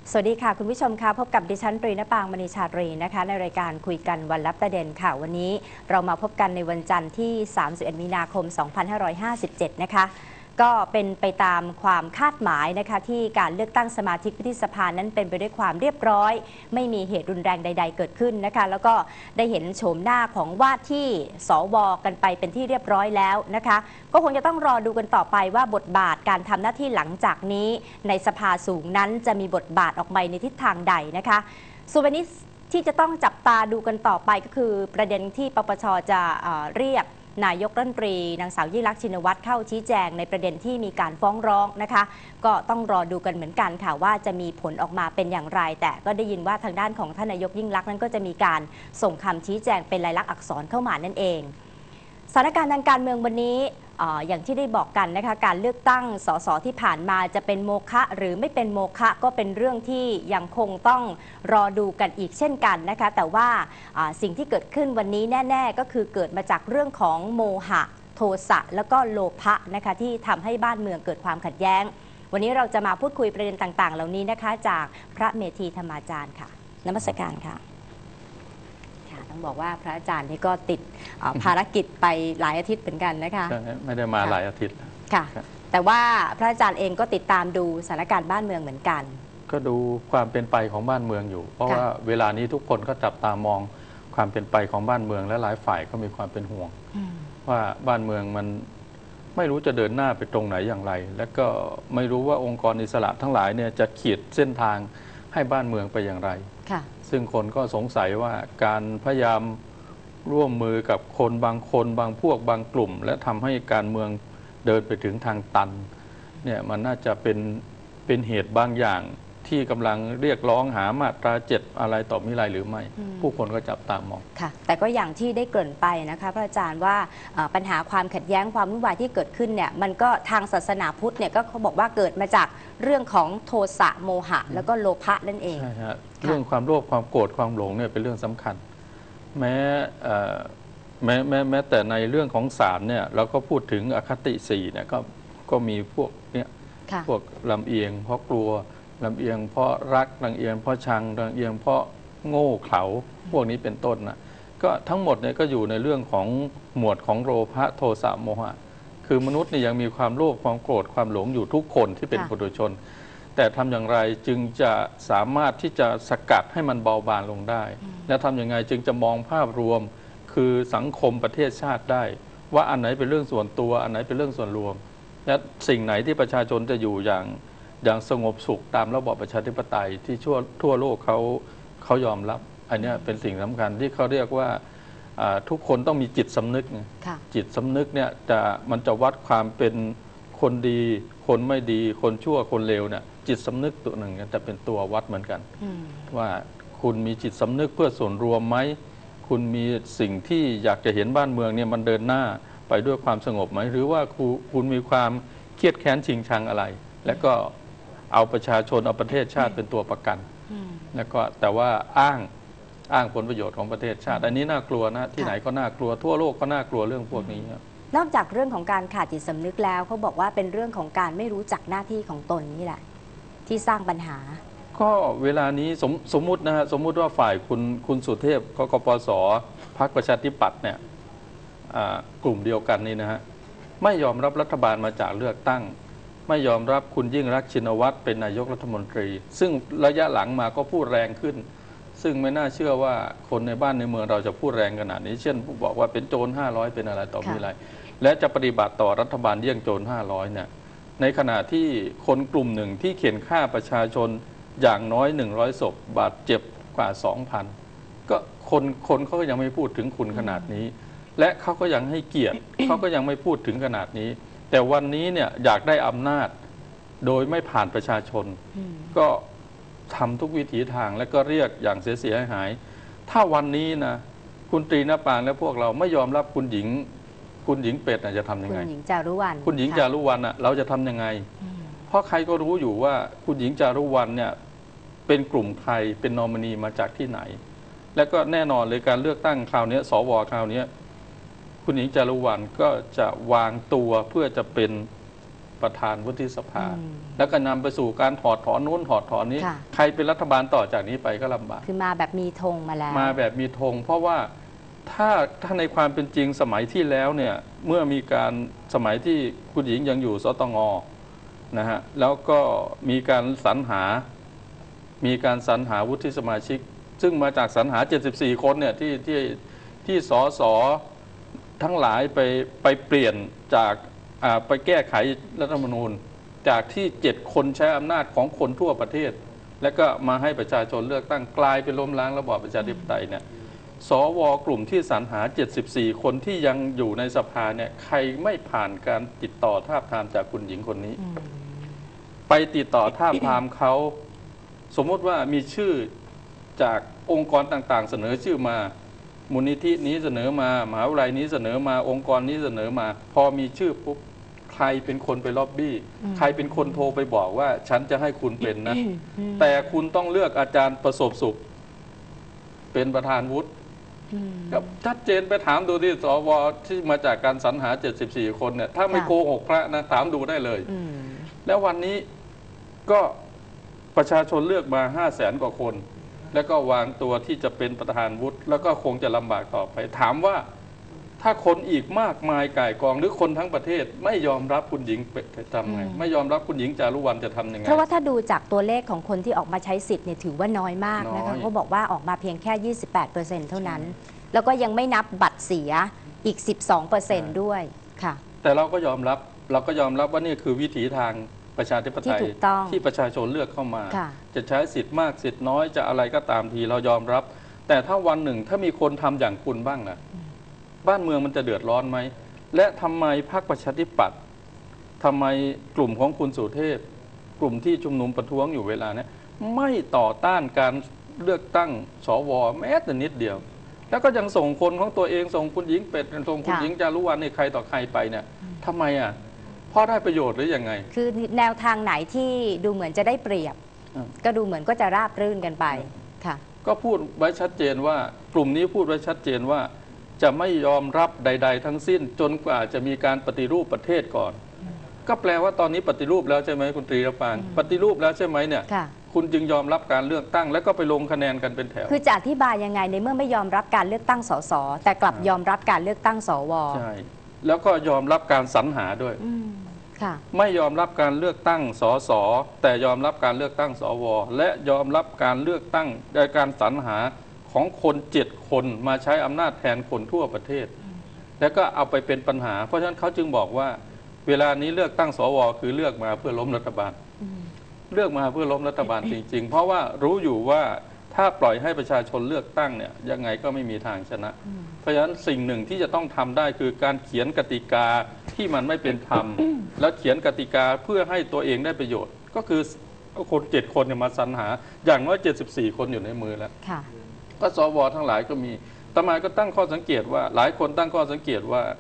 สวัสดีค่ะคุณผู้ชมค่ะพบกับดิฉันตรีณปางมณีชาตรีนะคะในรายการคุยกันวันละประเด็นค่ะวันนี้เรามาพบกันในวันจันทร์ที่31มีนาคม2557นะคะก็เป็นไปตามความคาดหมายนะคะที่การเลือกตั้งสมาชิกวุฒิสภานั้นเป็นไปด้วยความเรียบร้อยไม่มีเหตุรุนแรงใดๆเกิดขึ้นนะคะแล้วก็ได้เห็นโฉมหน้าของว่าที่สวกันไปเป็นที่เรียบร้อยแล้วนะคะก็คงจะต้องรอดูกันต่อไปว่าบทบาทการทำหน้าที่หลังจากนี้ในสภาสูงนั้นจะมีบทบาทออกมาในทิศทางใดนะคะส่วนวันนี้ที่จะต้องจับตาดูกันต่อไปก็คือประเด็นที่ปปช.จะเรียกนายกรัฐมนตรีนางสาวยิ่งลักษณ์ชินวัตรเข้าชี้แจงในประเด็นที่มีการฟ้องร้องนะคะก็ต้องรอดูกันเหมือนกันค่ะว่าจะมีผลออกมาเป็นอย่างไรแต่ก็ได้ยินว่าทางด้านของท่านนายกยิ่งลักษณ์นั้นก็จะมีการส่งคำชี้แจงเป็นลายลักษณ์อักษรเข้ามานั่นเองสถานการณ์ทางการเมืองวันนี้อย่างที่ได้บอกกันนะคะการเลือกตั้งสสที่ผ่านมาจะเป็นโมฆะหรือไม่เป็นโมฆะก็เป็นเรื่องที่ยังคงต้องรอดูกันอีกเช่นกันนะคะแต่ว่าสิ่งที่เกิดขึ้นวันนี้แน่ๆก็คือเกิดมาจากเรื่องของโมหะโทสะแล้วก็โลภะนะคะที่ทำให้บ้านเมืองเกิดความขัดแย้งวันนี้เราจะมาพูดคุยประเด็นต่างๆเหล่านี้นะคะจากพระเมธีธรรมาจารย์ค่ะนมัสการค่ะต้องบอกว่าพระอาจารย์นี่ก็ติดภารกิจไปหลายอาทิตย์เหมือนกันนะคะไม่ได้มาหลายอาทิตย์ค่ะแต่ว่าพระอาจารย์เองก็ติดตามดูสถานการณ์บ้านเมืองเหมือนกันก็ดูความเป็นไปของบ้านเมืองอยู่เพราะว่าเวลานี้ทุกคนก็จับตามองความเป็นไปของบ้านเมืองและหลายฝ่ายก็มีความเป็นห่วงว่าบ้านเมืองมันไม่รู้จะเดินหน้าไปตรงไหนอย่างไรและก็ไม่รู้ว่าองค์กรอิสระทั้งหลายเนี่ยจะขีดเส้นทางให้บ้านเมืองไปอย่างไรซึ่งคนก็สงสัยว่าการพยายามร่วมมือกับคนบางคนบางพวกบางกลุ่มและทำให้การเมืองเดินไปถึงทางตันเนี่ยมันน่าจะเป็นเหตุบางอย่างที่กำลังเรียกร้องหามาตรา7อะไรต่อมิไรหรือไม่ผู้คนก็จับตามองค่ะแต่ก็อย่างที่ได้เกริ่นไปนะคะพระอาจารย์ว่าปัญหาความขัดแย้งความวุ่นวายที่เกิดขึ้นเนี่ยมันก็ทางศาสนาพุทธเนี่ยก็เขาบอกว่าเกิดมาจากเรื่องของโทสะโมหะแล้วก็โลภะนั่นเองใช่ฮะเรื่องความโลภความโกรธความหลงเนี่ยเป็นเรื่องสำคัญแม้แต่ในเรื่องของศาลเนี่ยเราก็พูดถึงอคติ4เนี่ยก็มีพวกเนี่ยพวกลำเอียงเพราะกลัวลำเอียงเพราะรักลำเอียงเพราะชังลำเอียงเพราะโง่เขลาพวกนี้เป็นต้นนะก็ทั้งหมดเนี่ยก็อยู่ในเรื่องของหมวดของโลภะโทสะโมหะคือมนุษย์นี่ยังมีความโลภความโกรธความหลงอยู่ทุกคนที่เป็นปุถุชนแต่ทำอย่างไรจึงจะสามารถที่จะสกัดให้มันเบาบางลงได้และทำอย่างไรจึงจะมองภาพรวมคือสังคมประเทศชาติได้ว่าอันไหนเป็นเรื่องส่วนตัวอันไหนเป็นเรื่องส่วนรวมและสิ่งไหนที่ประชาชนจะอยู่อย่างสงบสุขตามระบอบประชาธิปไตยที่ทั่วโลกเขายอมรับอันนี้เป็นสิ่งสำคัญที่เขาเรียกว่าทุกคนต้องมีจิตสำนึกจิตสำนึกเนี่ยมันจะวัดความเป็นคนดีคนไม่ดีคนชั่วคนเลวเนี่ยจิตสำนึกตัวหนึ่งจะเป็นตัววัดเหมือนกันว่าคุณมีจิตสำนึกเพื่อส่วนรวมไหมคุณมีสิ่งที่อยากจะเห็นบ้านเมืองเนี่ยมันเดินหน้าไปด้วยความสงบไหมหรือว่าคุณมีความเครียดแค้นชิงชังอะไรและก็เอาประชาชนเอาประเทศชาติเป็นตัวประกันแล้วก็แต่ว่าอ้างผลประโยชน์ของประเทศชาติอันนี้น่ากลัวนะที่ไหนก็น่ากลัวทั่วโลกก็น่ากลัวเรื่องพวกนี้นอกจากเรื่องของการขาดจิตสำนึกแล้วเขาบอกว่าเป็นเรื่องของการไม่รู้จักหน้าที่ของตนนี่แหละที่สร้างปัญหาก็เวลานี้สมมุตินะฮะสมมุติว่าฝ่ายคุณสุเทพกปส.พรรคประชาธิปัตย์เนี่ยกลุ่มเดียวกันนี่นะฮะไม่ยอมรับรัฐบาลมาจากเลือกตั้งไม่ยอมรับคุณยิ่งรักษณ์ชินวัตรเป็นนายกรัฐมนตรีซึ่งระยะหลังมาก็พูดแรงขึ้นซึ่งไม่น่าเชื่อว่าคนในบ้านในเมืองเราจะพูดแรงขนาดนี้เช่นบอกว่าเป็นโจร500เป็นอะไรต่อมีอะไรและจะปฏิบัติต่อรัฐบาลเยี่ยงโจร500เนี่ยในขณะที่คนกลุ่มหนึ่งที่เขียนฆ่าประชาชนอย่างน้อย100 ศพบาดเจ็บกว่า 2,000 ก็คนเขาก็ยังไม่พูดถึงคุณขนาดนี้และเขาก็ยังให้เกียรติ เขาก็ยังไม่พูดถึงขนาดนี้แต่วันนี้เนี่ยอยากได้อำนาจโดยไม่ผ่านประชาชนก็ทำทุกวิถีทางและก็เรียกอย่างเสียหายถ้าวันนี้นะคุณตรีณปางและพวกเราไม่ยอมรับคุณหญิงเป็ดจะทำยังไงคุณหญิงจารุวรรณคุณหญิงจารุวรรณเราจะทำยังไงเพราะใครก็รู้อยู่ว่าคุณหญิงจารุวรรณเนี่ยเป็นกลุ่มใครเป็นนอมินีมาจากที่ไหนและก็แน่นอนเลยการเลือกตั้งคราวนี้สวคราวนี้คุณหญิงจารุวรรณก็จะวางตัวเพื่อจะเป็นประธานวุฒิสภาแล้วก็นำไปสู่การถอดถอนนู้นถอดถอนนี้ใครเป็นรัฐบาลต่อจากนี้ไปก็ลำบากคือมาแบบมีธงมาแล้วมาแบบมีธงเพราะว่าถ้าในความเป็นจริงสมัยที่แล้วเนี่ยเมื่อมีการสมัยที่คุณหญิงยังอยู่สตงนะฮะแล้วก็มีการสรรหาวุฒิสมาชิกซึ่งมาจากสรรหา74คนเนี่ยที่สสทั้งหลายไปเปลี่ยนจากไปแก้ไขรัฐธรรมนูญจากที่7คนใช้อำนาจของคนทั่วประเทศแล้วก็มาให้ประชาชนเลือกตั้งกลายเป็นล้มล้างระบอบประชาธิปไตยเนี่ยสวกลุ่มที่สรรหา74คนที่ยังอยู่ในสภาเนี่ยใครไม่ผ่านการติดต่อทาบทามจากคุณหญิงคนนี้ไปติดต่อทาบทามเขาสมมติว่ามีชื่อจากองค์กรต่างๆเสนอชื่อมามูลนิธินี้เสนอมามหาวิทยาลัยนี้เสนอมาองค์กรนี้เสนอมาพอมีชื่อปุ๊บใครเป็นคนไปล็อบบี้ใครเป็นคนโทรไปบอกว่าฉันจะให้คุณเป็นนะแต่คุณต้องเลือกอาจารย์ประสบสุขเป็นประธานวุฒิครับชัดเจนไปถามดูที่สวที่มาจากการสรรหา74คนเนี่ยถ้าไม่โกหกพระนะถามดูได้เลยแล้ววันนี้ก็ประชาชนเลือกมา500,000 กว่าคนแล้วก็วางตัวที่จะเป็นประธานวุฒิแล้วก็คงจะลำบากต่อไปถามว่าถ้าคนอีกมากมายก่ายกองหรือคนทั้งประเทศไม่ยอมรับคุณหญิงจะทำไงไม่ยอมรับคุณหญิงจารุวรรณจะทำยังไงเพราะว่าถ้าดูจากตัวเลขของคนที่ออกมาใช้สิทธิ์เนี่ยถือว่าน้อยมากนะคะเขาบอกว่าออกมาเพียงแค่ 28% เท่านั้นแล้วก็ยังไม่นับบัตรเสียอีก 12% ด้วยค่ะแต่เราก็ยอมรับว่านี่คือวิถีทางประชาธิปไตยที่ประชาชนเลือกเข้ามาจะใช้สิทธิ์มากสิทธิ์น้อยจะอะไรก็ตามทีเรายอมรับแต่ถ้าวันหนึ่งถ้ามีคนทำอย่างคุณบ้างล่ะบ้านเมืองมันจะเดือดร้อนไหมและทำไมพรรคประชาธิปัตย์ทำไมกลุ่มของคุณสุเทพกลุ่มที่ชุมนุมประท้วงอยู่เวลานี้ไม่ต่อต้านการเลือกตั้งสวแม้แต่นิดเดียวแล้วก็ยังส่งคนของตัวเองส่งคุณหญิงเป็ดส่งคุณหญิงจารุวรรณใครต่อใครไปเนี่ยทำไมเพราะได้ประโยชน์หรือยังไงคือแนวทางไหนที่ดูเหมือนจะได้เปรียบก็ดูเหมือนก็จะราบรื่นกันไปค่ะก็พูดไว้ชัดเจนว่ากลุ่มนี้พูดไว้ชัดเจนว่าจะไม่ยอมรับใดๆทั้งสิ้นจนกว่าจะมีการปฏิรูปประเทศก่อนก็แปลว่าตอนนี้ปฏิรูปแล้วใช่ไหมคุณตรีรปางปฏิรูปแล้วใช่ไหมเนี่ยคุณจึงยอมรับการเลือกตั้งแล้วก็ไปลงคะแนนกันเป็นแถวคือจะอธิบายยังไงในเมื่อไม่ยอมรับการเลือกตั้งสสแต่กลับยอมรับการเลือกตั้งสวใช่แล้วก็ยอมรับการสรรหาด้วยไม่ยอมรับการเลือกตั้งสสแต่ยอมรับการเลือกตั้งสวและยอมรับการเลือกตั้งในการสรรหาของคน7 คนมาใช้อำนาจแทนคนทั่วประเทศแล้วก็เอาไปเป็นปัญหาเพราะฉะนั้นเขาจึงบอกว่าเวลานี้เลือกตั้งสวคือเลือกมาเพื่อล้มรัฐบาลเลือกมาเพื่อล้มรัฐบาลจริงๆเพราะว่ารู้อยู่ว่าถ้าปล่อยให้ประชาชนเลือกตั้งเนี่ยยังไงก็ไม่มีทางชนะเพราะฉะนั้นสิ่งหนึ่งที่จะต้องทำได้คือการเขียนกติกาที่มันไม่เป็นธรรมแล้วเขียนกติกาเพื่อให้ตัวเองได้ประโยชน์ก็คือคน7 คนเนี่ยมาสรรหาอย่างน้อย74 คนอยู่ในมือแล้วก็สวทั้งหลายก็มีตมาก็ตั้งข้อสังเกตว่าหลายคนตั้งข้อสังเกตว่า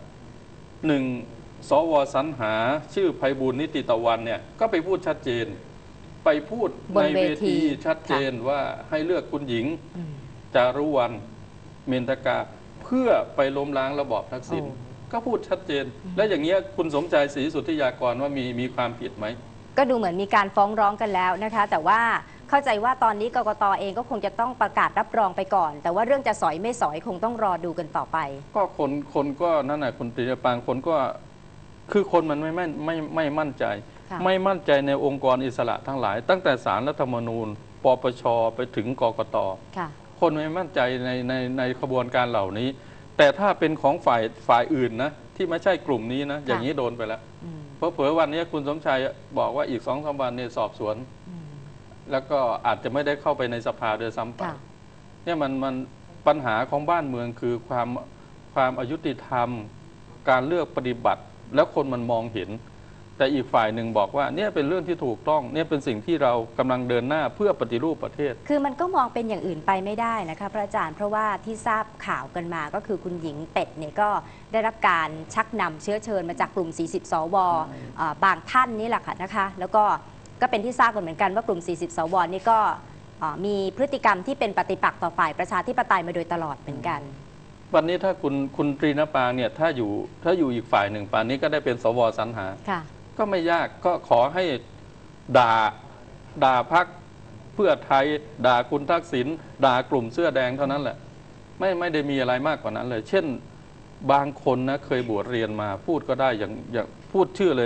1สวสรรหาชื่อไพบูลย์นิติตะวันเนี่ยก็ไปพูดชัดเจนไปพูดในเวทีชัดเจนว่าให้เลือกคุณหญิงจารุวรรณเมนทกาเพื่อไปล้มล้างระบอบทักษิณก็พูดชัดเจนและอย่างเงี้ยคุณสมใจศรีสุทธิยากรว่ามีความผิดไหมก็ดูเหมือนมีการฟ้องร้องกันแล้วนะคะแต่ว่าเข้าใจว่าตอนนี้กกต.เองก็คงจะต้องประกาศรับรองไปก่อนแต่ว่าเรื่องจะสอยไม่สอยคงต้องรอดูกันต่อไปก็คนก็นั่นแหละคุณตรีปางคนก็คือคนมันไม่มั่นใจไม่มั่นใจในองค์กรอิสระทั้งหลายตั้งแต่ศาลรัฐธรรมนูญปปช.ไปถึงกกต.คนไม่มั่นใจในขบวนการเหล่านี้แต่ถ้าเป็นของฝ่ายอื่นนะที่ไม่ใช่กลุ่มนี้นะอย่างนี้โดนไปแล้วเพราะเผยวันนี้คุณสมชัยบอกว่าอีก2-3 วันเนี่ยสอบสวนแล้วก็อาจจะไม่ได้เข้าไปในสภาโดยซ้ำไปเนี่ยมันปัญหาของบ้านเมืองคือความอยุติธรรมการเลือกปฏิบัติแล้วคนมันมองเห็นแต่อีกฝ่ายหนึ่งบอกว่าเนี่ยเป็นเรื่องที่ถูกต้องเนี่ยเป็นสิ่งที่เรากำลังเดินหน้าเพื่อปฏิรูปประเทศคือมันก็มองเป็นอย่างอื่นไปไม่ได้นะคะพระอาจารย์เพราะว่าที่ทราบข่าวกันมาก็คือคุณหญิงเป็ดเนี่ยก็ได้รับการชักนำเชื้อเชิญมาจากกลุ่ม40 สวบางท่านนี่แหละค่ะนะคะแล้วก็เป็นที่ทราบกันเหมือนกันว่ากลุ่ม40 สวนี่ก็มีพฤติกรรมที่เป็นปฏิปักษ์ต่อฝ่ายประชาธิปไตยมาโดยตลอดเหมือนกันวันนี้ถ้าคุณตรีณปางเนี่ยถ้าอยู่อีกฝ่ายหนึ่งป่านนี้ก็ได้เป็นสวสรรหาก็ไม่ยากก็ขอให้ด่าพรรคเพื่อไทยด่าคุณทักษิณด่ากลุ่มเสื้อแดงเท่านั้นแหละไม่ได้มีอะไรมากกว่านั้นเลยเช่นบางคนนะเคยบวชเรียนมาพูดก็ได้อย่างพูดชื่อเลย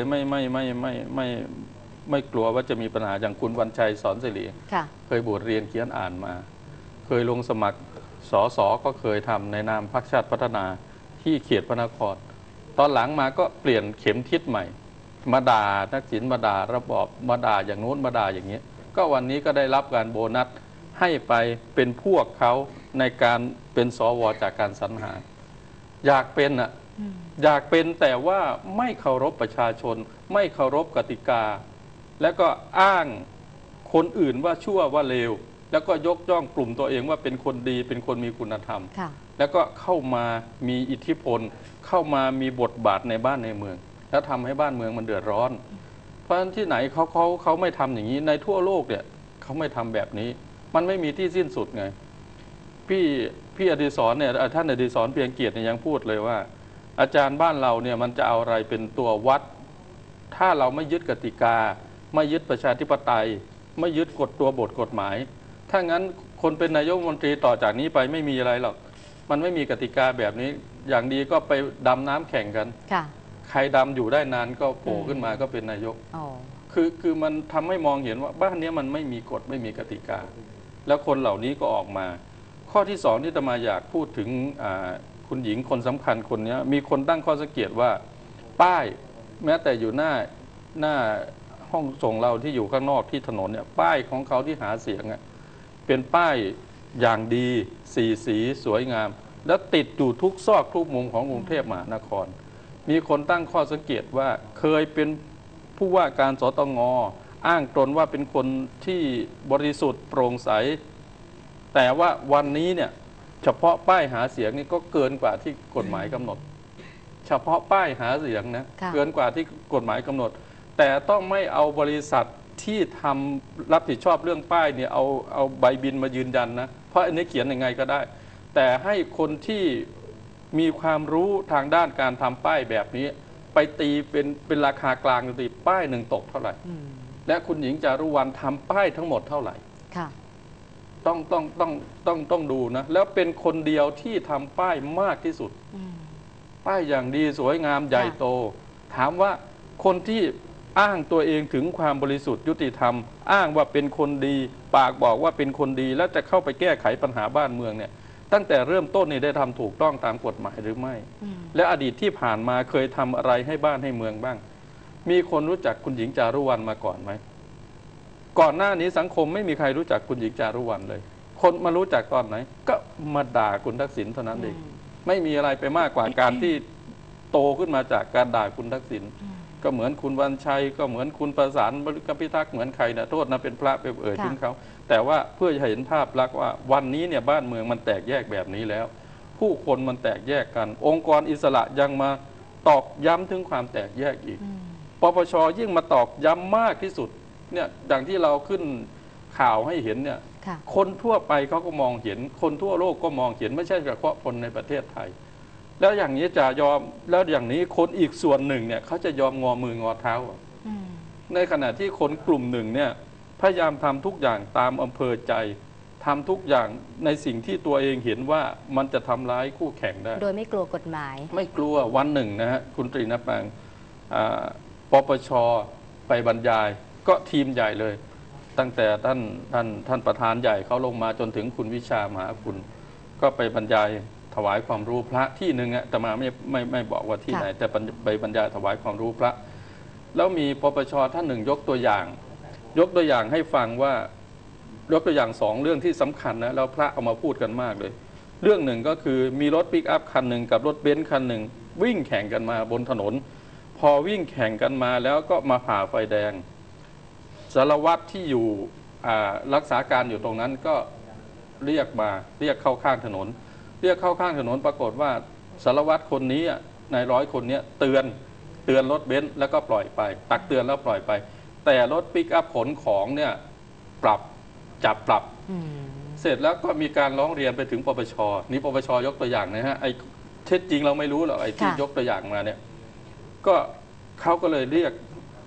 ไม่กลัวว่าจะมีปัญหาอย่างคุณวันชัยสอนศิริเคยบวชเรียนเขียนอ่านมาเคยลงสมัครสสก็เคยทำในนามพรรคชาติพัฒนาที่เขตพระนครตอนหลังมาก็เปลี่ยนเข็มทิศใหม่มาด่าทักษิณมาด่าระบอบมาด่าอย่างโน้นมาด่าอย่างนี้ก็วันนี้ก็ได้รับการโบนัสให้ไปเป็นพวกเขาในการเป็นสวจากการสรรหาอยากเป็นอ่ะอยากเป็นแต่ว่าไม่เคารพประชาชนไม่เคารพกติกาแล้วก็อ้างคนอื่นว่าชั่วว่าเลวแล้วก็ยกย่องกลุ่มตัวเองว่าเป็นคนดีเป็นคนมีคุณธรรมแล้วก็เข้ามามีอิทธิพลเข้ามามีบทบาทในบ้านในเมืองแล้วทำให้บ้านเมืองมันเดือดร้อนเพราะฉะนั้นที่ไหนเขาไม่ทำอย่างนี้ในทั่วโลกเนี่ยเขาไม่ทำแบบนี้มันไม่มีที่สิ้นสุดไงพี่อดิศรเนี่ยท่านอดิศรเพียงเกียรติเนี่ยยังพูดเลยว่าอาจารย์บ้านเราเนี่ยมันจะเอาอะไรเป็นตัววัดถ้าเราไม่ยึดกติกาไม่ยึดประชาธิปไตยไม่ยึดกฎตัวบทกฎหมายถ้างั้นคนเป็นนายกรัฐมนตรีต่อจากนี้ไปไม่มีอะไรหรอกมันไม่มีกติกาแบบนี้อย่างดีก็ไปดำน้ำแข่งกันใครดำอยู่ได้นานก็โผล่ขึ้นมาก็เป็นนายกคือมันทำให้มองเห็นว่าบ้านนี้มันไม่มีกฎไม่มีกติกาแล้วคนเหล่านี้ก็ออกมาข้อที่สองที่อาตมาอยากพูดถึงคุณหญิงคนสำคัญคนนี้มีคนตั้งข้อสังเกตว่าป้ายแม้แต่อยู่หน้าห้องส่งเราที่อยู่ข้างนอกที่ถนนเนี่ยป้ายของเขาที่หาเสียงเป็นป้ายอย่างดีสีสวยงามแล้วติดอยู่ทุกซอกทุกมุมของกรุงเทพมหานครมีคนตั้งข้อสังเกตว่าเคยเป็นผู้ว่าการสตง.อ้างตนว่าเป็นคนที่บริสุทธิ์โปร่งใสแต่ว่าวันนี้เนี่ยเฉพาะป้ายหาเสียงนี่ก็เกินกว่าที่กฎหมายกำหนดเฉพาะป้ายหาเสียงนะเกินกว่าที่กฎหมายกำหนดแต่ต้องไม่เอาบริษัทที่ทำรับผิดชอบเรื่องป้ายเนี่ยเอาใบบินมายืนยันนะเพราะอันนี้เขียนยังไงก็ได้แต่ให้คนที่มีความรู้ทางด้านการทำป้ายแบบนี้ไปตีเป็นราคากลางตีป้ายหนึ่งตกเท่าไหร่และคุณหญิงจารุวรรณทำป้ายทั้งหมดเท่าไหร่ต้องดูนะแล้วเป็นคนเดียวที่ทำป้ายมากที่สุดป้ายอย่างดีสวยงามใหญ่โตถามว่าคนที่อ้างตัวเองถึงความบริสุทธิ์ยุติธรรมอ้างว่าเป็นคนดีปากบอกว่าเป็นคนดีแล้วจะเข้าไปแก้ไขปัญหาบ้านเมืองเนี่ยตั้งแต่เริ่มต้นนี่ได้ทำถูกต้องตามกฎหมายหรือไม่และอดีตที่ผ่านมาเคยทำอะไรให้บ้านให้เมืองบ้างมีคนรู้จักคุณหญิงจารุวรรณมาก่อนไหมก่อนหน้านี้สังคมไม่มีใครรู้จักคุณหญิงจารุวรรณเลยคนมารู้จักตอนไหนก็มาด่าคุณทักษิณเท่านั้นเองไม่มีอะไรไปมากกว่าการที่โตขึ้นมาจากการด่าคุณทักษิณก็เหมือนคุณวันชัยก็เหมือนคุณประสานบริกพิทักษ์เหมือนใครนะโทษนะเป็นพระไปเอ่ยถึงเขาแต่ว่าเพื่อจะเห็นภาพลักษณ์ว่าวันนี้เนี่ยบ้านเมืองมันแตกแยกแบบนี้แล้วผู้คนมันแตกแยกกันองค์กรอิสระยังมาตอกย้ำถึงความแตกแยกอีกปปช.ยิ่งมาตอกย้ำมากที่สุดเนี่ยอย่างที่เราขึ้นข่าวให้เห็นเนี่ยคนทั่วไปเขาก็มองเห็นคนทั่วโลกก็มองเห็นไม่ใช่เฉพาะคนในประเทศไทยแล้วอย่างนี้จะยอมแล้วอย่างนี้คนอีกส่วนหนึ่งเนี่ยเขาจะยอมงอมืองอเท้าในขณะที่คนกลุ่มหนึ่งเนี่ยพยายามทำทุกอย่างตามอำเภอใจทำทุกอย่างในสิ่งที่ตัวเองเห็นว่ามันจะทำร้ายคู่แข่งได้โดยไม่กลัวกฎหมายไม่กลัววันหนึ่งนะฮะคุณตรีณปางปปช.ไปบรรยายก็ทีมใหญ่เลยตั้งแต่ท่านประธานใหญ่เขาลงมาจนถึงคุณวิชามหาคุณก็ไปบรรยายถวายความรู้พระที่หนึ่งแต่มาไม่บอกว่าที่ไหนแต่ไปบรรยายถวายความรู้พระแล้วมีปปช.ท่านหนึ่งยกตัวอย่างให้ฟังว่ายกตัวอย่าง2เรื่องที่สำคัญนะแล้วพระเอามาพูดกันมากเลยเรื่องหนึ่งก็คือมีรถปิกอัพคันหนึ่งกับรถเบนซ์คันหนึ่งวิ่งแข่งกันมาบนถนนพอวิ่งแข่งกันมาแล้วก็มาผ่าไฟแดงสารวัตรที่อยู่รักษาการอยู่ตรงนั้นก็เรียกเข้าข้างถนนปรากฏว่าสารวัตรคนนี้นายร้อยคนนี้เตือนรถเบนซ์แล้วก็ปล่อยไปตักเตือนแล้วปล่อยไปแต่รถปิกอัพขนของเนี่ยจับปรับเสร็จแล้วก็มีการร้องเรียนไปถึงปปช.นี่ปปช.ยกตัวอย่างนะฮะไอ้เท็จจริงเราไม่รู้หรอกไอ้ที่ยกตัวอย่างมาเนี่ยก็เขาก็เลยเรียก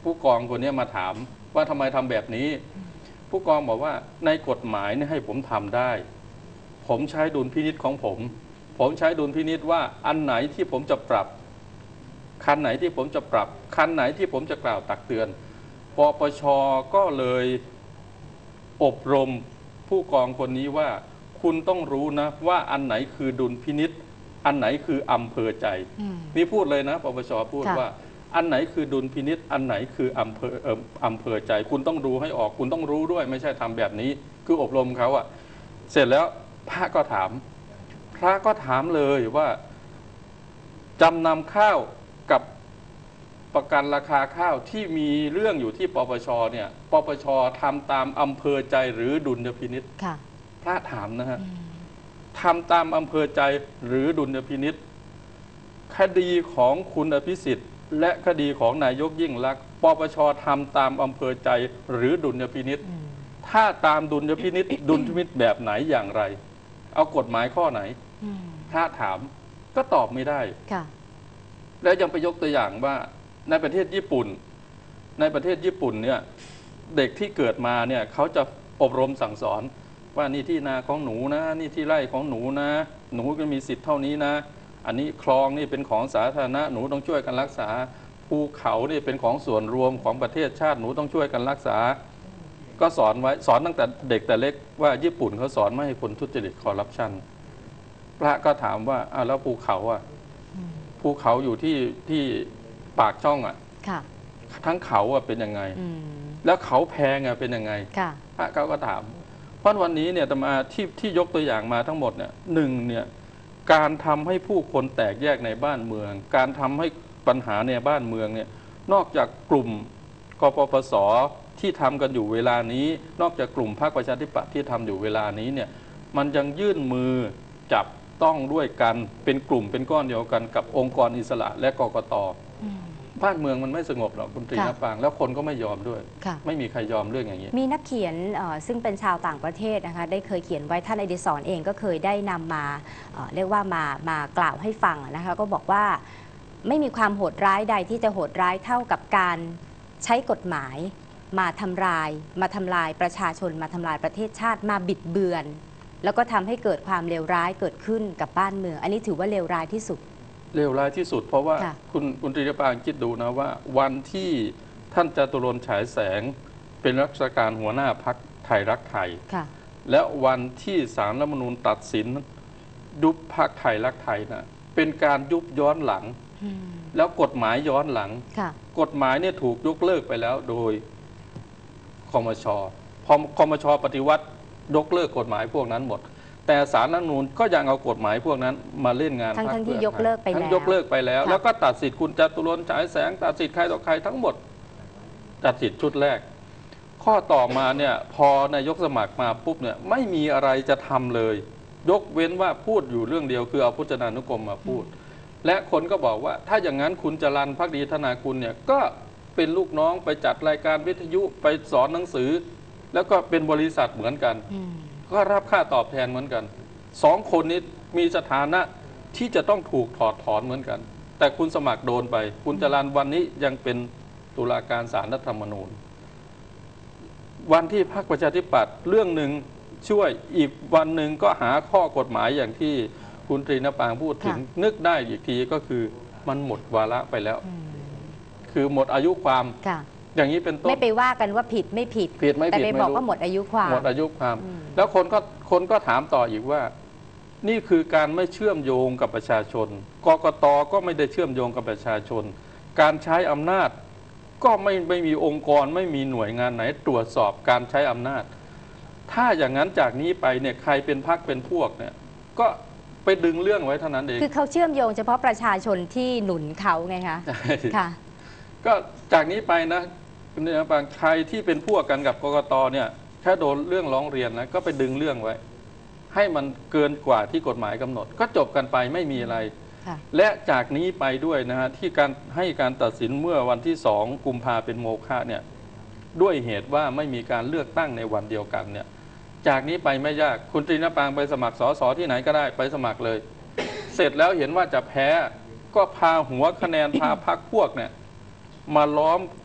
ผู้กองคนนี้มาถามว่าทำไมทำแบบนี้ ผู้กองบอกว่าในกฎหมายเนี่ยให้ผมทำได้ ผมใช้ดุลพินิจของผมใช้ดุลพินิจว่าอันไหนที่ผมจะปรับคันไหนที่ผมจะปรับคันไหนที่ผมจะกล่าวตักเตือนปปช.ก็เลยอบรมผู้กองคนนี้ว่าคุณต้องรู้นะว่าอันไหนคือดุลพินิจอันไหนคืออำเภอใจนี่พูดเลยนะปปช.พูดว่าอันไหนคือดุลพินิจอันไหนคืออำเภอใจคุณต้องดูให้ออกคุณต้องรู้ด้วยไม่ใช่ทำแบบนี้คืออบรมเขาอะเสร็จแล้วพระก็ถามเลยว่าจำนำข้าวกับประกันราคาข้าวที่มีเรื่องอยู่ที่ปปช.เนี่ยปปช.ทำตามอำเภอใจหรือดุลพินิจพระถามนะฮะทำตามอำเภอใจหรือดุลพินิจคดีของคุณอภิสิทธิ์และคดีของนายกยิ่งลักษณ์ปปช.ทำตามอำเภอใจหรือดุลพินิจถ้าตามดุลพินิจแบบไหนอย่างไรเอากฎหมายข้อไหนพระถามก็ตอบไม่ได้แล้วยังไปยกตัวอย่างว่าในประเทศญี่ปุ่นเนี่ยเด็กที่เกิดมาเนี่ยเขาจะอบรมสั่งสอนว่านี่ที่นาของหนูนะนี่ที่ไร่ของหนูนะหนูก็มีสิทธิ์เท่านี้นะอันนี้คลองนี่เป็นของสาธารณะหนูต้องช่วยกันรักษาภูเขานี่เป็นของส่วนรวมของประเทศชาติหนูต้องช่วยกันรักษาก็สอนไว้สอนตั้งแต่เด็กแต่เล็กว่าญี่ปุ่นเขาสอนไม่ให้คนทุจริตคอร์รัปชันพระก็ถามว่าแล้วภูเขาภูเขาอยู่ที่ปากช่องทั้งเขาเป็นยังไงแล้วเขาแพงเป็นยังไงพระเขาก็ถามเพราะวันนี้เนี่ยตมาที่ยกตัวอย่างมาทั้งหมดเนี่ยหนึ่งเนี่ยการทำให้ผู้คนแตกแยกในบ้านเมืองการทำให้ปัญหาในบ้านเมืองเนี่ยนอกจากกลุ่มกปปส.ที่ทำกันอยู่เวลานี้นอกจากกลุ่มพรรคประชาธิปัตย์ที่ทำอยู่เวลานี้เนี่ยมันยังยื่นมือจับต้องด้วยกันเป็นกลุ่มเป็นก้อนเดียวกันกับองค์กรอิสระและกกต.บ้านเมืองมันไม่สงบหรอกคุณตรีนะปางแล้วคนก็ไม่ยอมด้วยไม่มีใครยอมเรื่องอย่างนี้มีนักเขียนซึ่งเป็นชาวต่างประเทศนะคะได้เคยเขียนไว้ท่านอดิศรเองก็เคยได้นำมาเรียกว่ามากล่าวให้ฟังนะคะก็บอกว่าไม่มีความโหดร้ายใดที่จะโหดร้ายเท่ากับการใช้กฎหมายมาทำลายประชาชนมาทำลายประเทศชาติมาบิดเบือนแล้วก็ทำให้เกิดความเลวร้ายเกิดขึ้นกับบ้านเมืองอันนี้ถือว่าเลวร้ายที่สุดเลวร้ายที่สุดเพราะว่าคุณตรีปางคิดดูนะว่าวันที่ท่านจตุรนต์ฉายแสงเป็นรัชการหัวหน้าพรรคไทยรักไทยและวันที่ศาลรัฐธรรมนูญตัดสินยุบพรรคไทยรักไทยนะเป็นการยุบย้อนหลังแล้วกฎหมายย้อนหลังกฎหมายเนี่ยถูกยกเลิกไปแล้วโดยคมช.พอคมช.ปฏิวัติยกเลิกกฎหมายพวกนั้นหมดแต่ศาลรัฐธรรมนูญก็ยังเอากฎหมายพวกนั้นมาเล่นงานทั้งที่ยกเลิกไปแล้วแล้วก็ตัดสิทธิ์คุณจตุรนต์ฉายแสงตัดสิทธิ์ใครต่อใครทั้งหมดตัดสิทธิ์ชุดแรกข้อต่อมาเนี่ยพอนายกสมัครมาปุ๊บเนี่ยไม่มีอะไรจะทำเลยยกเว้นว่าพูดอยู่เรื่องเดียวคือเอาพจนานุกรมมาพูดและคนก็บอกว่าถ้าอย่างนั้นคุณจรัญภักดีธนากุลเนี่ยก็เป็นลูกน้องไปจัดรายการวิทยุไปสอนหนังสือแล้วก็เป็นบริษัทเหมือนกันก็รับค่าตอบแทนเหมือนกันสองคนนี้มีสถานะที่จะต้องถูกถอดถอนเหมือนกันแต่คุณสมัครโดนไปคุณจรัญวันนี้ยังเป็นตุลาการศาลรัฐธรรมนูญวันที่พรรคประชาธิปัตย์เรื่องหนึ่งช่วยอีกวันหนึ่งก็หาข้อกฎหมายอย่างที่คุณตรีณปางพูดถึงนึกได้อีกทีก็คือมันหมดวาระไปแล้วคือหมดอายุความอย่างนี้เป็นต้นไม่ไปว่ากันว่าผิดไม่ผิดแต่ไปบอกว่าหมดอายุความแล้วคนก็ถามต่ออีกว่านี่คือการไม่เชื่อมโยงกับประชาชนกกต.ก็ไม่ได้เชื่อมโยงกับประชาชนการใช้อำนาจก็ไม่มีองค์กรไม่มีหน่วยงานไหนตรวจสอบการใช้อำนาจถ้าอย่างนั้นจากนี้ไปเนี่ยใครเป็นพรรคเป็นพวกเนี่ยก็ไปดึงเรื่องไว้เท่านั้นเองคือเขาเชื่อมโยงเฉพาะประชาชนที่หนุนเขาไงคะค่ะก็จากนี้ไปนะบางใครที่เป็นพวกกันกับกกต.เนี่ยถ้าโดนเรื่องร้องเรียนนะก็ไปดึงเรื่องไว้ให้มันเกินกว่าที่กฎหมายกำหนดก็จบกันไปไม่มีอะไรและจากนี้ไปด้วยนะฮะที่การให้การตัดสินเมื่อวันที่2 กุมภาเป็นโมฆะเนี่ยด้วยเหตุว่าไม่มีการเลือกตั้งในวันเดียวกันเนี่ยจากนี้ไปไม่ยากคุณตรีณปางไปสมัครสสที่ไหนก็ได้ไปสมัครเลยเสร็จแล้วเห็นว่าจะแพ้ก็พาหัวคะแนนพาพรรคพวกเนี่ยมาล้อม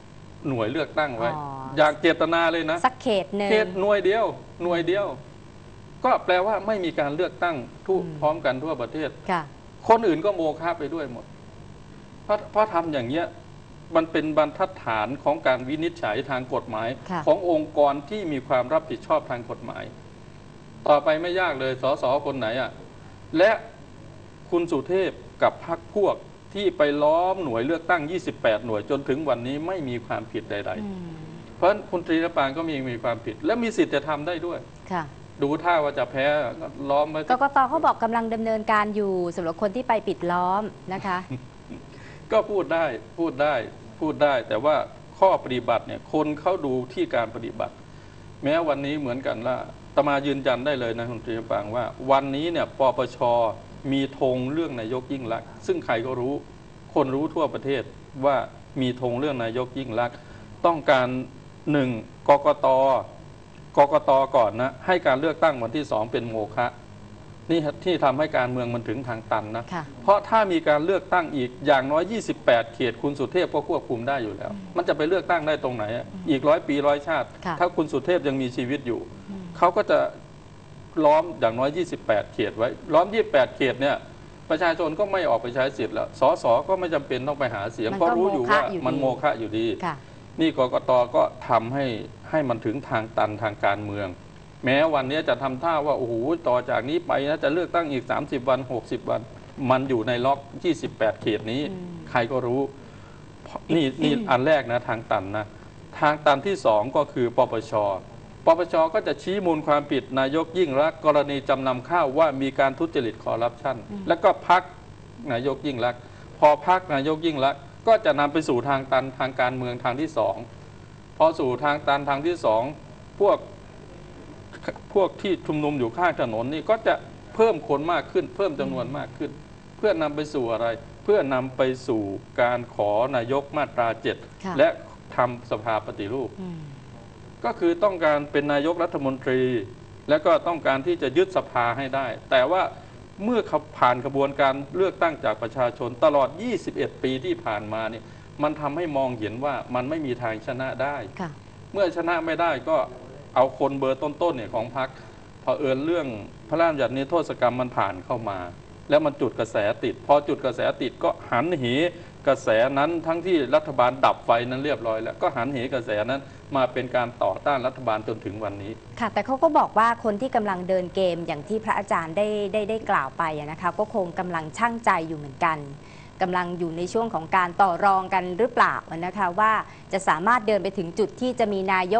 หน่วยเลือกตั้งไว้อยากเจตนาเลยนะสักเขตหนึ่งเขตหน่วยเดียวก็แปลว่าไม่มีการเลือกตั้งพร้อมกันทั่วประเทศคนอื่นก็โมฆะไปด้วยหมดเพราะทำอย่างเงี้ยมันเป็นบรรทัดฐานของการวินิจฉัยทางกฎหมายขององค์กรที่มีความรับผิดชอบทางกฎหมายต่อไปไม่ยากเลยสสคนไหนอ่ะและคุณสุเทพกับพรรคพวกที่ไปล้อมหน่วยเลือกตั้ง28หน่วยจนถึงวันนี้ไม่มีความผิดใดๆเพราะคุณตรีณปานก็มีความผิดและมีสิทธิ์จะทำได้ด้วยดูท่าว่าจะแพ้ล้อมไว้กกตเขาบอกกำลังดำเนินการอยู่สำหรับคนที่ไปปิดล้อมนะคะก็พูดได้แต่ว่าข้อปฏิบัติเนี่ยคนเขาดูที่การปฏิบัติแม้วันนี้เหมือนกันละตมายืนยันได้เลยนะคุณตรีณปานว่าวันนี้เนี่ยปปชมีธงเรื่องนายกยิ่งลักษณ์ซึ่งใครก็รู้คนรู้ทั่วประเทศว่ามีธงเรื่องนายกยิ่งลักษณ์ต้องการ1กกตก่อนนะให้การเลือกตั้งวันที่2เป็นโมฆะนี่ที่ทำให้การเมืองมันถึงทางตันนะเพราะถ้ามีการเลือกตั้งอีกอย่างน้อย28เขตคุณสุเทพก็ควบคุมได้อยู่แล้วมันจะไปเลือกตั้งได้ตรงไหนอีก100 ปี100 ชาติถ้าคุณสุเทพยังมีชีวิตอยู่เขาก็จะล้อมอย่างน้อย28เขตไว้ล้อม28เขตเนี่ยประชาชนก็ไม่ออกไปใช้สิทธิ์แล้วสสก็ไม่จำเป็นต้องไปหาเสียงเพราะรู้อยู่ว่ามันโมฆะอยู่ดีนี่กกตก็ทำให้มันถึงทางตันทางการเมืองแม้วันนี้จะทำท่าว่าโอ้โหต่อจากนี้ไปนะจะเลือกตั้งอีก30 วัน60 วันมันอยู่ในล็อก28เขตนี้ใครก็รู้นี่อันแรกนะทางตันนะทางตันที่2ก็คือปปชก็จะชี้มูลความผิดนายกยิ่งลักษณ์กรณีจำนำข้าวว่ามีการทุจริตคอร์รัปชันแล้วก็พักนายกยิ่งลักษณ์พอพักนายกยิ่งลักษณ์ก็จะนำไปสู่ทางตันทางการเมืองทางที่2พอสู่ทางตันทางที่2พวกที่ชุมนุมอยู่ข้างถนนนี่ก็จะเพิ่มคนมากขึ้นเพิ่มจำนวนมากขึ้นเพื่อนำไปสู่อะไรเพื่อนำไปสู่การขอนายกมาตรา7และทำสภาปฏิรูปก็คือต้องการเป็นนายกรัฐมนตรีและก็ต้องการที่จะยึดสภาให้ได้แต่ว่าเมื่อเขาผ่านกระบวนการเลือกตั้งจากประชาชนตลอด21 ปีที่ผ่านมาเนี่ยมันทำให้มองเห็นว่ามันไม่มีทางชนะได้เมื่อชนะไม่ได้ก็เอาคนเบอร์ต้นๆเนี่ยของพรรคพอเรื่องพระราชบัญญัตินิรโทษกรรมมันผ่านเข้ามาแล้วมันจุดกระแสติดพอจุดกระแสติดก็หันเหกระแสนั้นทั้งที่รัฐบาลดับไฟนั้นเรียบร้อยแล้วก็หันเหกระแสนั้นมาเป็นการต่อต้านรัฐบาลจนถึงวันนี้ค่ะแต่เขาก็บอกว่าคนที่กำลังเดินเกมอย่างที่พระอาจารย์ได้กล่าวไปนะคะก็คงกำลังชั่งใจอยู่เหมือนกันกำลังอยู่ในช่วงของการต่อรองกันหรือเปล่านะคะว่าจะสามารถเดินไปถึงจุดที่จะมีนายก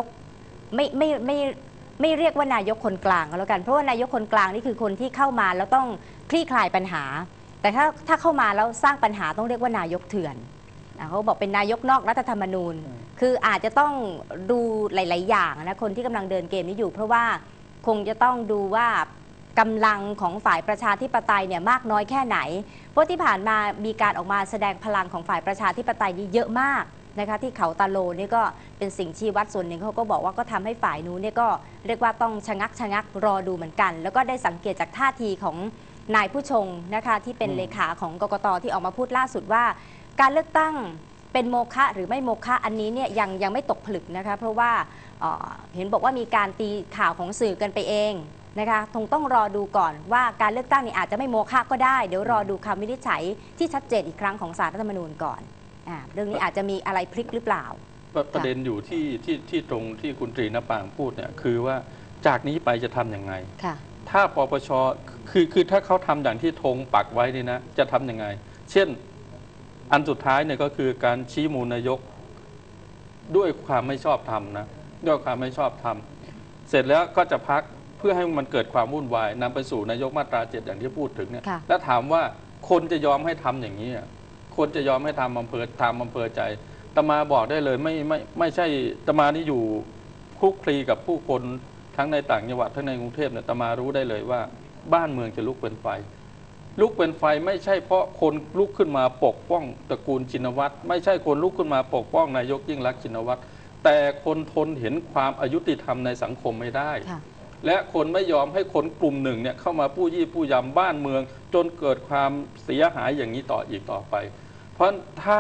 ไม่เรียกว่านายกคนกลางก็แล้วกันเพราะว่านายกคนกลางนี่คือคนที่เข้ามาแล้วต้องคลี่คลายปัญหาแต่ถ้าเข้ามาแล้วสร้างปัญหาต้องเรียกว่านายกเถื่อนเขาบอกเป็นนายกนอกรัฐธรรมนูญคืออาจจะต้องดูหลายๆอย่างนะคนที่กำลังเดินเกมนี้อยู่เพราะว่าคงจะต้องดูว่ากำลังของฝ่ายประชาธิปไตยเนี่ยมากน้อยแค่ไหนเพราะที่ผ่านมามีการออกมาแสดงพลังของฝ่ายประชาธิปไตยนี้เยอะมากนะคะที่เขาตาโลนี่ก็เป็นสิ่งชี้วัดส่วนหนึ่งเขาก็บอกว่าก็ทำให้ฝ่ายนู้นเนี่ยก็เรียกว่าต้องชะงักรอดูเหมือนกันแล้วก็ได้สังเกตจากท่าทีของนายผู้ชงนะคะที่เป็นเลขาของกกต.ที่ออกมาพูดล่าสุดว่าการเลือกตั้งเป็นโมฆะหรือไม่โมฆะอันนี้เนี่ยยังไม่ตกผลึกนะคะเพราะว่าเห็นบอกว่ามีการตีข่าวของสื่อกันไปเองนะคะคงต้องรอดูก่อนว่าการเลือกตั้งนี่อาจจะไม่โมฆะก็ได้เดี๋ยวรอดูคำวินิจฉัยที่ชัดเจนอีกครั้งของศาลรัฐธรรมนูญก่อนเรื่องนี้อาจจะมีอะไรพลิกหรือเปล่าประเด็นอยู่ที่ตรงที่คุณตรีณปางพูดเนี่ยคือว่าจากนี้ไปจะทำยังไงถ้าปปชคือถ้าเขาทำอย่างที่ธงปักไว้นี่นะจะทำยังไงเช่นอันสุดท้ายเนี่ยก็คือการชี้มูลนายกด้วยความไม่ชอบธรรมนะด้วยความไม่ชอบธรรมเสร็จแล้วก็จะพักเพื่อให้มันเกิดความวุ่นวายนำไปสู่นายกมาตรา7อย่างที่พูดถึงเนี่ยแล้วถามว่าคนจะยอมให้ทำอย่างนี้คนจะยอมให้ทำอำเภอใจตมาบอกได้เลยไม่ใช่ตมานี่อยู่คลุกคลีกับผู้คนทั้งในต่างจังหวัดทั้งในกรุงเทพเนี่ยตมารู้ได้เลยว่าบ้านเมืองจะลุกเป็นไฟไม่ใช่เพราะคนลุกขึ้นมาปกป้องตระกูลชินวัตรไม่ใช่คนลุกขึ้นมาปกป้องนายกยิ่งลักษณ์ชินวัตรแต่คนทนเห็นความอายุติธรรมในสังคมไม่ได้และคนไม่ยอมให้คนกลุ่มหนึ่งเนี่ยเข้ามาปู้ยี่ปู้ยำบ้านเมืองจนเกิดความเสียหายอย่างนี้ต่อไปเพราะถ้า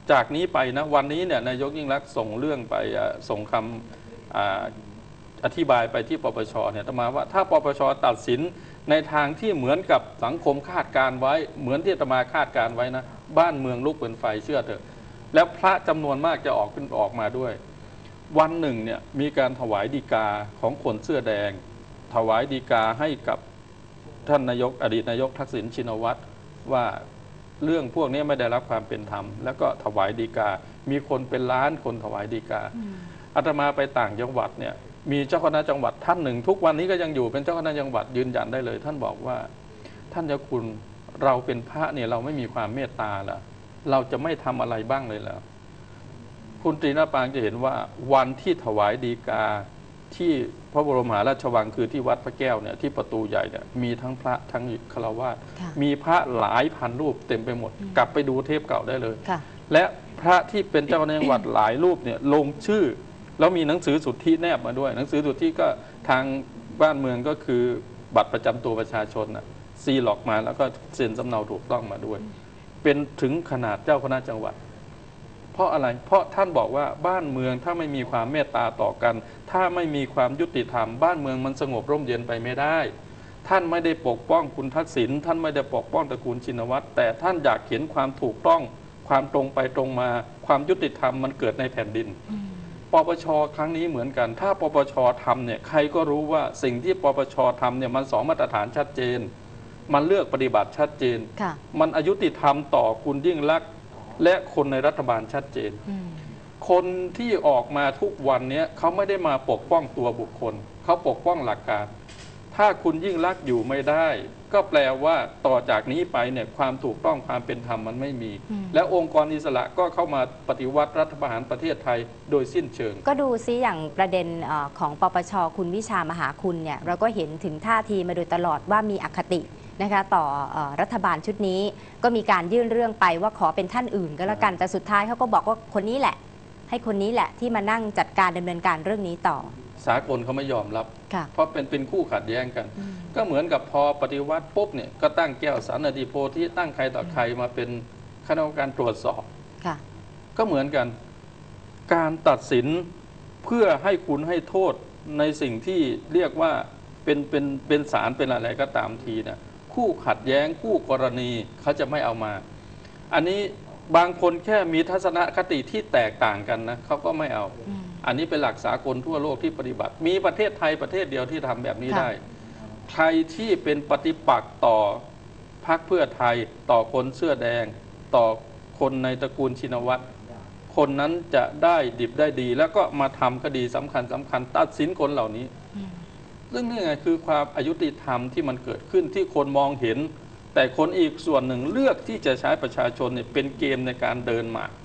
จากนี้ไปนะวันนี้เนี่ยนายกยิ่งรักษณ์ส่งเรื่องไปส่งคำอธิบายไปที่ปปชเนี่ยอาตมาว่าถ้าปปชตัดสินในทางที่เหมือนกับสังคมคาดการไว้เหมือนที่อาตมาคาดการไว้นะบ้านเมืองลุกเป็นไฟเชื่อเถอะแล้วพระจำนวนมากจะออกมาด้วยวันหนึ่งเนี่ยมีการถวายฎีกาของคนเสื้อแดงถวายฎีกาให้กับท่านนายกอดีตนายกทักษิณชินวัตรว่าเรื่องพวกนี้ไม่ได้รับความเป็นธรรมแล้วก็ถวายฎีกามีคนเป็นล้านคนถวายฎีกาอาตมาไปต่างจังหวัดเนี่ยมีเจ้าคณะจังหวัดท่านหนึ่งทุกวันนี้ก็ยังอยู่เป็นเจ้าคณะจังหวัดยืนยันได้เลยท่านบอกว่าท่านเจ้าคุณเราเป็นพระเนี่ยเราไม่มีความเมตตาเหรอเราจะไม่ทำอะไรบ้างเลยเหรอคุณตรีณปางจะเห็นว่าวันที่ถวายฎีกาที่พระบรมมหาราชวังคือที่วัดพระแก้วเนี่ยที่ประตูใหญ่เนี่ยมีทั้งพระทั้งฆราวาสมีพระหลายพันรูปเต็มไปหมดกลับไปดูเทปเก่าได้เลยและพระที่เป็นเจ้าคณะจังหวัดหลายรูปเนี่ยลงชื่อแล้วมีหนังสือสุทธิแนบมาด้วยหนังสือสุทธิก็ทางบ้านเมืองก็คือบัตรประจำตัวประชาชนซีล็อกมาแล้วก็เซ็นสำเนาถูกต้องมาด้วยเป็นถึงขนาดเจ้าคณะจังหวัดเพราะอะไรเพราะท่านบอกว่าบ้านเมืองถ้าไม่มีความเมตตาต่อกันถ้าไม่มีความยุติธรรมบ้านเมืองมันสงบร่มเย็นไปไม่ได้ท่านไม่ได้ปกป้องคุณทักษิณท่านไม่ได้ปกป้องตระกูลชินวัตรแต่ท่านอยากเห็นความถูกต้องความตรงไปตรงมาความยุติธรรมมันเกิดในแผ่นดินปปชครั้งนี้เหมือนกันถ้าปปชทำเนี่ยใครก็รู้ว่าสิ่งที่ปปชทำเนี่ยมัน2 มาตรฐานชัดเจนมันเลือกปฏิบัติชัดเจนมันอยุติธรรมต่อคุณยิ่งลักษณ์และคนในรัฐบาลชัดเจนคนที่ออกมาทุกวันนี้เขาไม่ได้มาปกป้องตัวบุคคลเขาปกป้องหลักการถ้าคุณยิ่งลักษณ์อยู่ไม่ได้ก็แปลว่าต่อจากนี้ไปเนี่ยความถูกต้องความเป็นธรรมมันไม่มีและองค์กรอิสระก็เข้ามาปฏิวัติรัฐประหารประเทศไทยโดยสิ้นเชิงก็ดูซิอย่างประเด็นของปปชคุณวิชามหาคุณเนี่ยเราก็เห็นถึงท่าทีมาโดยตลอดว่ามีอคตินะคะต่อรัฐบาลชุดนี้ก็มีการยื่นเรื่องไปว่าขอเป็นท่านอื่นก็แล้วกันแต่สุดท้ายเขาก็บอกว่าคนนี้แหละให้คนนี้แหละที่มานั่งจัดการดำเนินการเรื่องนี้ต่อสากลเขาไม่ยอมรับเพราะเป็นคู่ขัดแย้งกันก็เหมือนกับพอปฏิวัติปุ๊บเนี่ยก็ตั้งแก้วสารนดีโพธิตั้งใครต่อใครมาเป็นคณะกรรมการตรวจสอบก็เหมือนกันการตัดสินเพื่อให้คุณให้โทษในสิ่งที่เรียกว่าเป็นศาลเป็นอะไรก็ตามทีเนี่ยคู่ขัดแย้งคู่กรณีเขาจะไม่เอามาอันนี้บางคนแค่มีทัศนคติที่แตกต่างกันนะเขาก็ไม่เอาอันนี้เป็นหลักสากลทั่วโลกที่ปฏิบัติมีประเทศไทยประเทศเดียวที่ทำแบบนี้ได้ใครที่เป็นปฏิปักษ์ต่อพรรคเพื่อไทยต่อคนเสื้อแดงต่อคนในตระกูลชินวัตรคนนั้นจะได้ดิบได้ดีแล้วก็มาทำคดีสำคัญตัดสินคนเหล่านี้ซึ่งนี่ไงคือความอยุติธรรมที่มันเกิดขึ้นที่คนมองเห็นแต่คนอีกส่วนหนึ่งเลือกที่จะใช้ประชาชนเนี่ยเป็นเกมในการเดินหมาก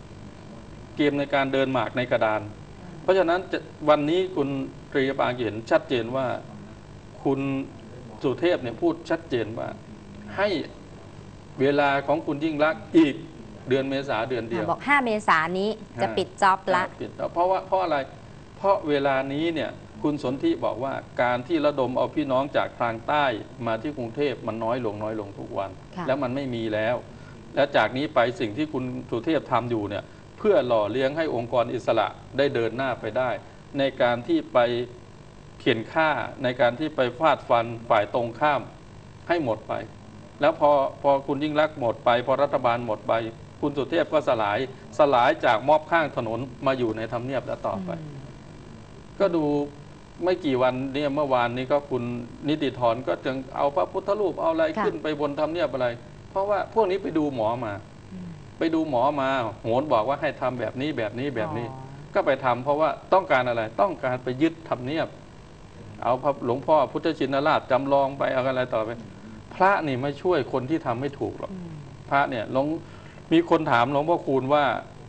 ในกระดานเพราะฉะนั้นวันนี้คุณตรีปางเห็นชัดเจนว่าคุณสุเทพเนี่ยพูดชัดเจนว่าให้เวลาของคุณยิ่งลักษณ์อีกเดือนเมษาเดือนเดียวบอก5 เมษายนนี้จะปิดจ็อบละเพราะอะไรเพราะเวลานี้เนี่ยคุณสนธิบอกว่าการที่ระดมเอาพี่น้องจากทางใต้มาที่กรุงเทพมันน้อยลงทุกวันแล้วมันไม่มีแล้วและจากนี้ไปสิ่งที่คุณสุเทพทำอยู่เนี่ยเพื่อหล่อเลี้ยงให้องค์กรอิสระได้เดินหน้าไปได้ในการที่ไปเขียนฆ่าในการที่ไปฟาดฟันฝ่ายตรงข้ามให้หมดไปแล้วพอคุณยิ่งลักษณ์หมดไปพอรัฐบาลหมดไปคุณสุเทพก็สลายจากม็อบข้างถนนมาอยู่ในทำเนียบแล้วต่อไปก็ดูไม่กี่วันเนี่ยเมื่อวานนี้ก็คุณนิติธรก็จึงเอาพระพุทธรูปเอาอะไรขึ้นไปบนทำเนียบอะไรเพราะว่าพวกนี้ไปดูหมอมาโหนบอกว่าให้ทำแบบนี้ก็ไปทำเพราะว่าต้องการอะไรต้องการไปยึดทำเนียบเอาพระหลวงพ่อพุทธชินราชจำลองไปเอาอะไรต่อไปพระนี่ไม่ช่วยคนที่ทำไม่ถูกหรอกพระเนี่ยมีคนถามหลวงพ่อคูณว่า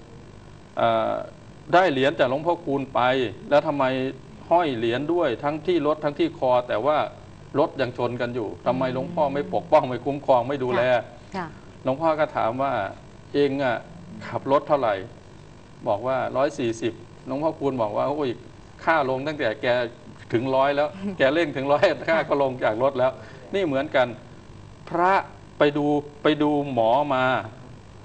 ได้เหรียญจากหลวงพ่อคูณไปแล้วทำไมห้อยเหรียญด้วยทั้งที่รถทั้งที่คอแต่ว่ารถยังชนกันอยู่ทำไมหลวงพ่อไม่ปกป้องไม่คุ้มครองไม่ดูแลหลวงพ่อก็ถามว่าเองขับรถเท่าไหร่บอกว่า140หลวงพ่อคูณบอกว่าโอ้ยค่าลงตั้งแต่แกถึง100แล้วแกเร่งถึง100ค่าก็ลงจากรถแล้วนี่เหมือนกันพระไปดูหมอมา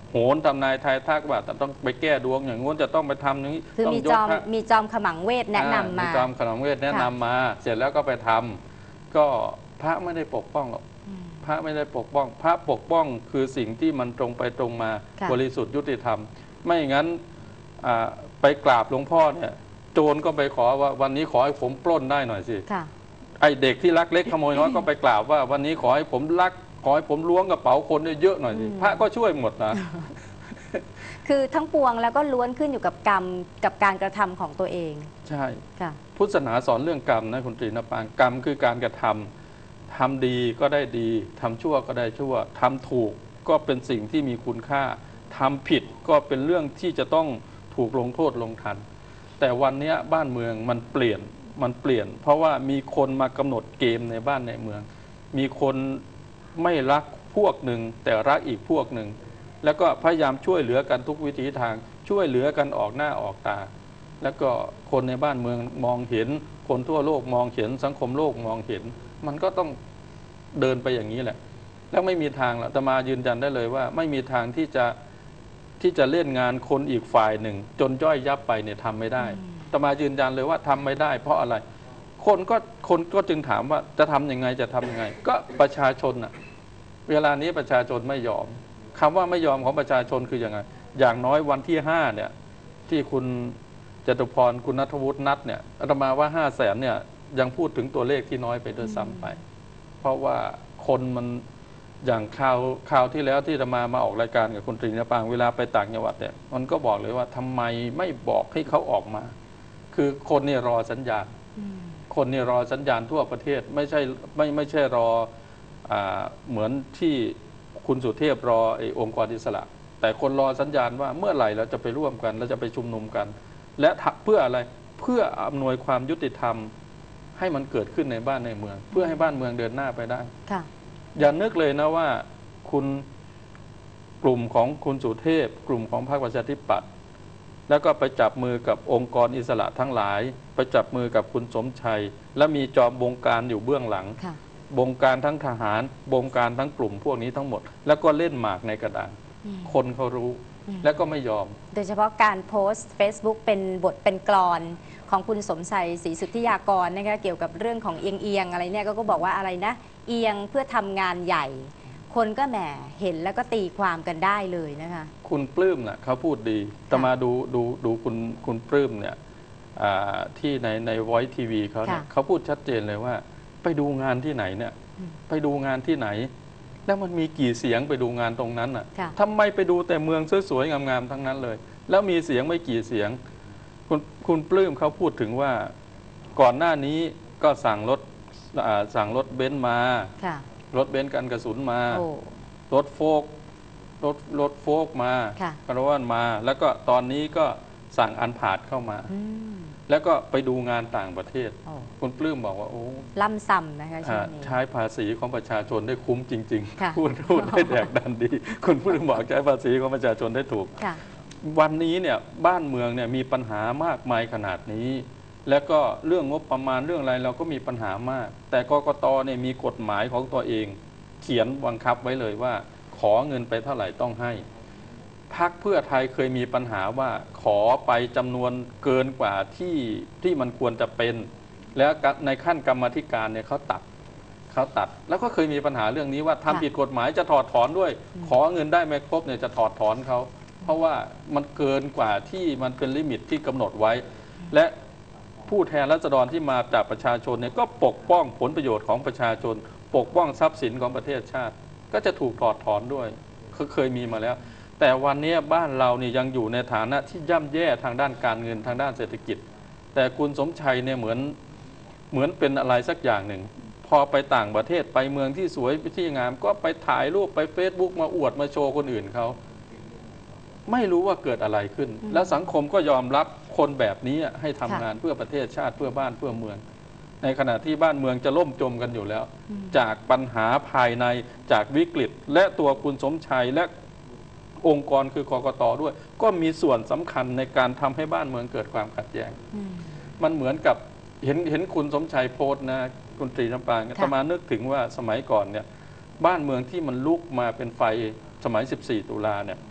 โหนทำนายทายทักว่าต้องไปแก้ดวงอย่างงู้นจะต้องไปทำอย่างนี้คือต้องมีจอมขมังเวทแนะนำมาจอมขมังเวทแนะนำมาเสร็จแล้วก็ไปทำก็พระไม่ได้ปกป้องหรอกพระไม่ได้ปกป้องพระปกป้องคือสิ่งที่มันตรงไปตรงมาบริสุทธิ์ยุติธรรมไม่งั้นไปกราบหลวงพ่อเนี่ยโจรก็ไปขอว่าวันนี้ขอให้ผมปล้นได้หน่อยสิไอเด็กที่ลักเล็กขโมยน้อยก็ไปกราบว่าวันนี้ขอให้ผมลักขอให้ผมล้วงกระเป๋าคนเยอะหน่อยสิพระก็ช่วยหมดนะคือทั้งปวงแล้วก็ล้วนขึ้นอยู่กับกรรมกับการกระทำของตัวเองใช่พุทธศาสนาสอนเรื่องกรรมนะคุณตรีนปางกรรมคือการกระทำทำดีก็ได้ดีทำชั่วก็ได้ชั่วทำถูกก็เป็นสิ่งที่มีคุณค่าทำผิดก็เป็นเรื่องที่จะต้องถูกลงโทษลงทันแต่วันนี้บ้านเมืองมันเปลี่ยนเพราะว่ามีคนมากำหนดเกมในบ้านในเมืองมีคนไม่รักพวกหนึ่งแต่รักอีกพวกหนึ่งแล้วก็พยายามช่วยเหลือกันทุกวิถีทางช่วยเหลือกันออกหน้าออกตาแล้วก็คนในบ้านเมืองมองเห็นคนทั่วโลกมองเห็นสังคมโลกมองเห็นมันก็ต้องเดินไปอย่างนี้แหละแล้วไม่มีทางหรอกอาตมายืนยันได้เลยว่าไม่มีทางที่จะเล่นงานคนอีกฝ่ายหนึ่งจนย่อยยับไปเนี่ยทำไม่ได้อาตมายืนยันเลยว่าทำไม่ได้เพราะอะไรคนก็จึงถามว่าจะทำยังไงจะทำยังไงก็ประชาชนน่ะเวลานี้ประชาชนไม่ยอมคำว่าไม่ยอมของประชาชนคือยังไงอย่างน้อยวันที่5เนี่ยที่คุณจตุพรคุณณัฐวุฒินัดเนี่ยอาตมาว่า500,000เนี่ยยังพูดถึงตัวเลขที่น้อยไปด้วยซ้ำไปเพราะว่าคนมันอย่างข่าวที่แล้วที่อาตมาออกรายการกับคุณตรีนปางเวลาไปต่างจังหวัดเนี่ยมันก็บอกเลยว่าทำไมไม่บอกให้เขาออกมาคือคนนี่รอสัญญาณคนนี่รอสัญญาณทั่วประเทศไม่ใช่รอเหมือนที่คุณสุเทพรอองค์กรอิสระแต่คนรอสัญญาณว่าเมื่อไหร่เราจะไปร่วมกันเราจะไปชุมนุมกันและเพื่ออะไรเพื่ออำนวยความยุติธรรมให้มันเกิดขึ้นในบ้านในเมืองเพื่อให้บ้านเมืองเดินหน้าไปได้อย่านึกเลยนะว่าคุณกลุ่มของคุณสุเทพกลุ่มของพรรคประชาธิปัตย์แล้วก็ไปจับมือกับองค์กรอิสระทั้งหลายไปจับมือกับคุณสมชัยและมีจอมบงการอยู่เบื้องหลังบงการทั้งทหารบงการทั้งกลุ่มพวกนี้ทั้งหมดแล้วก็เล่นหมากในกระดานคนเขารู้แล้วก็ไม่ยอมโดยเฉพาะการโพสต์ Facebook เป็นบทเป็นกลอนของคุณสมชัยศรีสุทธิยากรนะคะเกี่ยวกับเรื่องของเอียงอะไรเนี่ยก็บอกว่าอะไรนะเอียงเพื่อทำงานใหญ่คนก็แหมเห็นแล้วก็ตีความกันได้เลยนะคะคุณปลื้มน่ะเขาพูดดีแต่มาดูคุณปลื้มเนี่ยที่ใน Voice TV เขาเนี่ยเขาพูดชัดเจนเลยว่าไปดูงานที่ไหนเนี่ยไปดูงานที่ไหนแล้วมันมีกี่เสียงไปดูงานตรงนั้นน่ะทำไมไปดูแต่เมืองสวยๆงามๆทั้งนั้นเลยแล้วมีเสียงไม่กี่เสียงคุณปลื้มเขาพูดถึงว่าก่อนหน้านี้ก็สั่งรถเบนซ์มารถเบนซ์กันกระสุนมารถโฟกมาคาราวานมาแล้วก็ตอนนี้ก็สั่งอันผาดเข้ามาแล้วก็ไปดูงานต่างประเทศคุณปลื้มบอกว่าโอ้ล่ำซ้ำนะคะใช้ภาษีของประชาชนได้คุ้มจริงๆพูดได้แดกดันดีคุณปลื้มบอกใช้ภาษีของประชาชนได้ถูกวันนี้เนี่ยบ้านเมืองเนี่ยมีปัญหามากมายขนาดนี้แล้วก็เรื่องงบประมาณเรื่องอะไรเราก็มีปัญหามากแต่กกตเนี่ยมีกฎหมายของตัวเองเขียนบังคับไว้เลยว่าขอเงินไปเท่าไหร่ต้องให้พรรคเพื่อไทยเคยมีปัญหาว่าขอไปจำนวนเกินกว่าที่มันควรจะเป็นแล้วในขั้นกรรมาธิการเนี่ยเขาตัดแล้วก็เคยมีปัญหาเรื่องนี้ว่าทำผิดกฎหมายจะถอดถอนด้วยขอเงินได้ไม่ครบเนี่ยจะถอดถอนเขาเพราะว่ามันเกินกว่าที่มันเป็นลิมิตที่กำหนดไว้และผู้แทนราษฎรที่มาจากประชาชนเนี่ยก็ปกป้องผลประโยชน์ของประชาชนปกป้องทรัพย์สินของประเทศชาติก็จะถูกถอดถอนด้วยเคยมีมาแล้วแต่วันนี้บ้านเรานี่ยังอยู่ในฐานะที่ย่ำแย่ทางด้านการเงินทางด้านเศรษฐกิจแต่คุณสมชัยเนี่ยเหมือนเป็นอะไรสักอย่างหนึ่งพอไปต่างประเทศไปเมืองที่สวยที่งามก็ไปถ่ายรูปไป Facebook มาอวดมาโชว์คนอื่นเขาไม่รู้ว่าเกิดอะไรขึ้นแล้วสังคมก็ยอมรับคนแบบนี้ให้ทำงานเพื่อประเทศชาติเพื่อบ้านเพื่อเมืองในขณะที่บ้านเมืองจะล่มจมกันอยู่แล้วจากปัญหาภายในจากวิกฤตและตัวคุณสมชัยและองค์กรคือกกต.ด้วยก็มีส่วนสำคัญในการทำให้บ้านเมืองเกิดความขัดแย้งมันเหมือนกับเห็นคุณสมชัยโพสต์นะคุณตรีน้ำปางจะมานึกถึงว่าสมัยก่อนเนี่ยบ้านเมืองที่มันลุกมาเป็นไฟสมัย14 ตุลาเนี่ย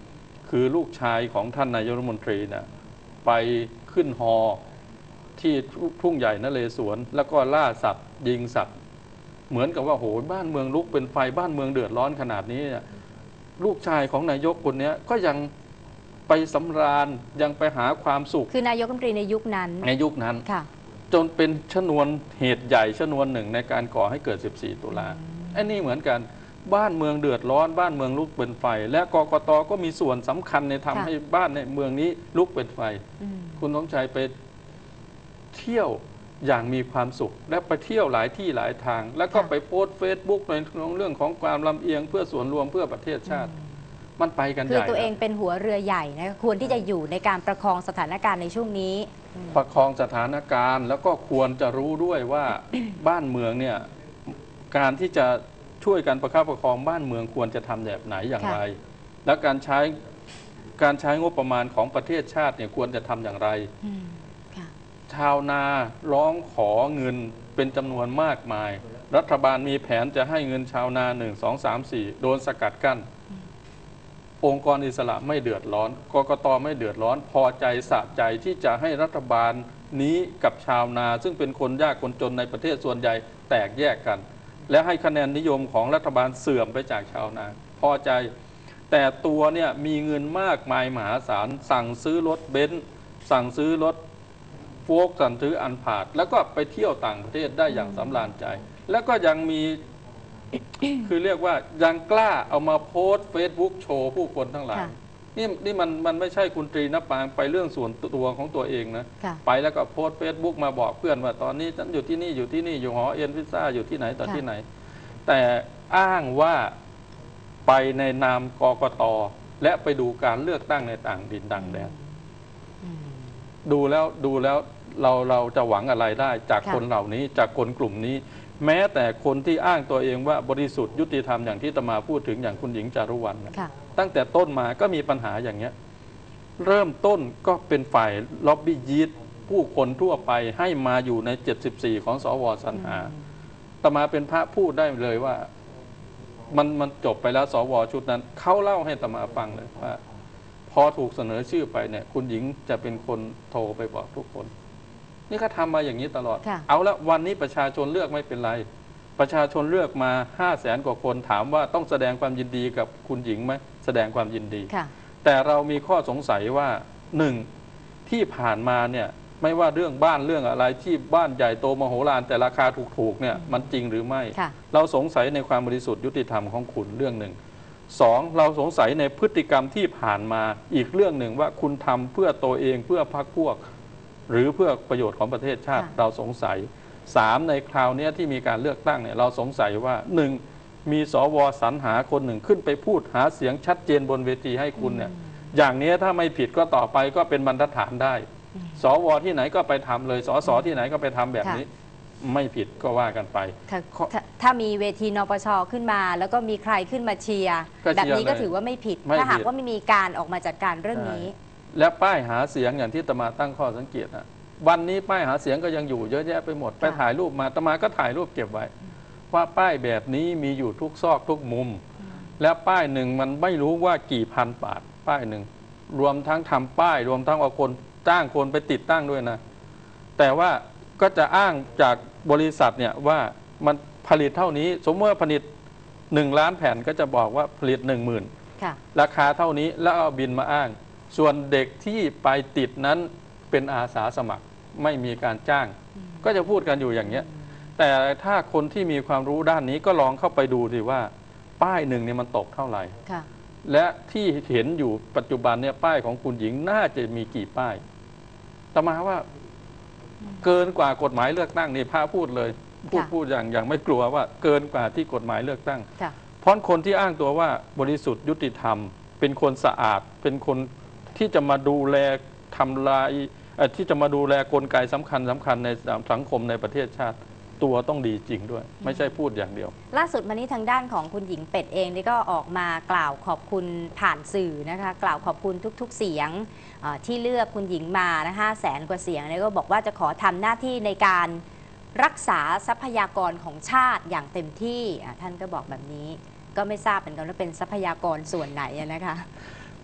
คือลูกชายของท่านนายกรัฐมนตรีนะไปขึ้นฮอที่ทุ่งใหญ่นเรศวรแล้วก็ล่าสัตว์ยิงสัตว์เหมือนกับว่าโหบ้านเมืองลุกเป็นไฟบ้านเมืองเดือดร้อนขนาดนี้ลูกชายของนายกคนนี้ก็ยังไปสำราญยังไปหาความสุขคือนายกรัฐมนตรีในยุคนั้นจนเป็นชนวนเหตุใหญ่ชนวนหนึ่งในการก่อให้เกิด14 ตุลาอันนี้เหมือนกันบ้านเมืองเดือดร้อนบ้านเมืองลุกเป็นไฟและกกต.ก็มีส่วนสำคัญในทำให้บ้านในเมืองนี้ลุกเป็นไฟคุณสมชัยไปเที่ยวอย่างมีความสุขและไปเที่ยวหลายที่หลายทางแล้วก็ไปโพสต์เฟซบุ๊กในเรื่องของความลำเอียงเพื่อส่วนรวมเพื่อประเทศชาติมันไปกันใหญ่คือตัวเองเป็นหัวเรือใหญ่นะควรที่จะอยู่ในการประคองสถานการณ์ในช่วงนี้ประคองสถานการณ์แล้วก็ควรจะรู้ด้วยว่าบ้านเมืองเนี่ยการที่จะช่วยกันประคับประคองบ้านเมืองควรจะทำแบบไหนอย่างไรและการใช้งบประมาณของประเทศชาติเนี่ยควรจะทำอย่างไรชาวนาร้องขอเงินเป็นจำนวนมากมายรัฐบาลมีแผนจะให้เงินชาวนา1 2 3 4โดนสกัดกั้นองค์กรอิสระไม่เดือดร้อนกกต.ไม่เดือดร้อนพอใจสะใจที่จะให้รัฐบาลนี้กับชาวนาซึ่งเป็นคนยากคนจนในประเทศส่วนใหญ่แตกแยกกันและให้คะแนนนิยมของรัฐบาลเสื่อมไปจากชาวนาพอใจแต่ตัวเนี่ยมีเงินมากมายมหาศาลสั่งซื้อรถเบนซ์สั่งซื้อรถโฟล์คสั่งซื้ออันพาร์ดแล้วก็ไปเที่ยวต่างประเทศได้อย่างสำราญใจแล้วก็ยังมี คือเรียกว่ายังกล้าเอามาโพสต์เฟซบุ๊กโชว์ผู้คนทั้งหลายนี่มันไม่ใช่คุณตรีณปางไปเรื่องส่วนตัวของตัวเองนะไปแล้วก็โพสต์เฟซบุ๊กมาบอกเพื่อนว่าตอนนี้ฉันอยู่ที่นี่อยู่ที่นี่อยู่หอเอ็นพิซซ่าอยู่ที่ไหนต่อที่ไหนแต่อ้างว่าไปในนามกกต.และไปดูการเลือกตั้งในต่างดินต่างแดนดูแล้วเราจะหวังอะไรได้จากคนเหล่านี้จากคนกลุ่มนี้แม้แต่คนที่อ้างตัวเองว่าบริสุทธิ์ยุติธรรมอย่างที่ตมาพูดถึงอย่างคุณหญิงจารุวรรณตั้งแต่ต้นมาก็มีปัญหาอย่างเนี้ยเริ่มต้นก็เป็นฝ่ายล็อบบี้ยีสต์ผู้คนทั่วไปให้มาอยู่ใน74ของสว.สรรหาตมาเป็นพระพูดได้เลยว่ามันจบไปแล้วสว.ชุดนั้นเขาเล่าให้ตมาฟังเลยว่าพอถูกเสนอชื่อไปเนี่ยคุณหญิงจะเป็นคนโทรไปบอกทุกคนนี่เขาทำมาอย่างนี้ตลอดเอาละวันนี้ประชาชนเลือกไม่เป็นไรประชาชนเลือกมา500,000 กว่าคนถามว่าต้องแสดงความยินดีกับคุณหญิงไหมแสดงความยินดีแต่เรามีข้อสงสัยว่า1ที่ผ่านมาเนี่ยไม่ว่าเรื่องบ้านเรื่องอะไรที่บ้านใหญ่โตมโหฬารแต่ราคาถูกๆเนี่ยมันจริงหรือไม่เราสงสัยในความบริสุทธิ์ยุติธรรมของคุณเรื่องหนึ่ง2เราสงสัยในพฤติกรรมที่ผ่านมาอีกเรื่องหนึ่งว่าคุณทำเพื่อตัวเองเพื่อพรรคพวกหรือเพื่อประโยชน์ของประเทศชาติเราสงสัย3ในคราวนี้ที่มีการเลือกตั้งเนี่ยเราสงสัยว่า1มีสว.สรรหาคนหนึ่งขึ้นไปพูดหาเสียงชัดเจนบนเวทีให้คุณเนี่ยอย่างนี้ถ้าไม่ผิดก็ต่อไปก็เป็นบรรทัดฐานได้สว.ที่ไหนก็ไปทำเลยสส.ที่ไหนก็ไปทำแบบนี้ไม่ผิดก็ว่ากันไปถ้ามีเวทีนปช.ขึ้นมาแล้วก็มีใครขึ้นมาเชียร์แบบนี้ก็ถือว่าไม่ผิดถ้าหากว่าไม่มีการออกมาจัดการเรื่องนี้และป้ายหาเสียงอย่างที่ตมาตั้งข้อสังเกตนะวันนี้ป้ายหาเสียงก็ยังอยู่เยอะแยะไปหมดไปถ่ายรูปมาตมาก็ถ่ายรูปเก็บไว้ว่าป้ายแบบนี้มีอยู่ทุกซอกทุกมุมและป้ายหนึ่งมันไม่รู้ว่ากี่พันบาทป้ายหนึ่งรวมทั้งทำป้ายรวมทั้งเอาคนจ้างคนไปติดตั้งด้วยนะแต่ว่าก็จะอ้างจากบริษัทเนี่ยว่ามันผลิตเท่านี้สมมติว่าผลิต1 ล้านแผ่นก็จะบอกว่าผลิต 10,000ราคาเท่านี้แล้วเอาบินมาอ้างส่วนเด็กที่ไปติดนั้นเป็นอาสาสมัครไม่มีการจ้างก็จะพูดกันอยู่อย่างเนี้ยแต่ถ้าคนที่มีความรู้ด้านนี้ก็ลองเข้าไปดูสิว่าป้ายหนึ่งเนี่ยมันตกเท่าไหร่และที่เห็นอยู่ปัจจุบันเนี่ยป้ายของคุณหญิงน่าจะมีกี่ป้ายต่อมาว่าเกินกว่ากฎหมายเลือกตั้งนี่พระพูดเลยพูดอย่างไม่กลัวว่าเกินกว่าที่กฎหมายเลือกตั้งเพราะคนที่อ้างตัวว่าบริสุทธิ์ยุติธรรมเป็นคนสะอาดเป็นคนที่จะมาดูแลทำลายที่จะมาดูแลกลไกสำคัญในสังคมในประเทศชาติตัวต้องดีจริงด้วยไม่ใช่พูดอย่างเดียวล่าสุดมานี้ทางด้านของคุณหญิงเป็ดเองนี่ก็ออกมากล่าวขอบคุณผ่านสื่อนะคะกล่าวขอบคุณทุกๆเสียงที่เลือกคุณหญิงมานะ500,000 กว่าเสียงเนี่ยก็บอกว่าจะขอทำหน้าที่ในการรักษาทรัพยากรของชาติอย่างเต็มที่ท่านก็บอกแบบนี้ก็ไม่ทราบเหมือนกันว่าเป็นทรัพยากรส่วนไหนนะคะ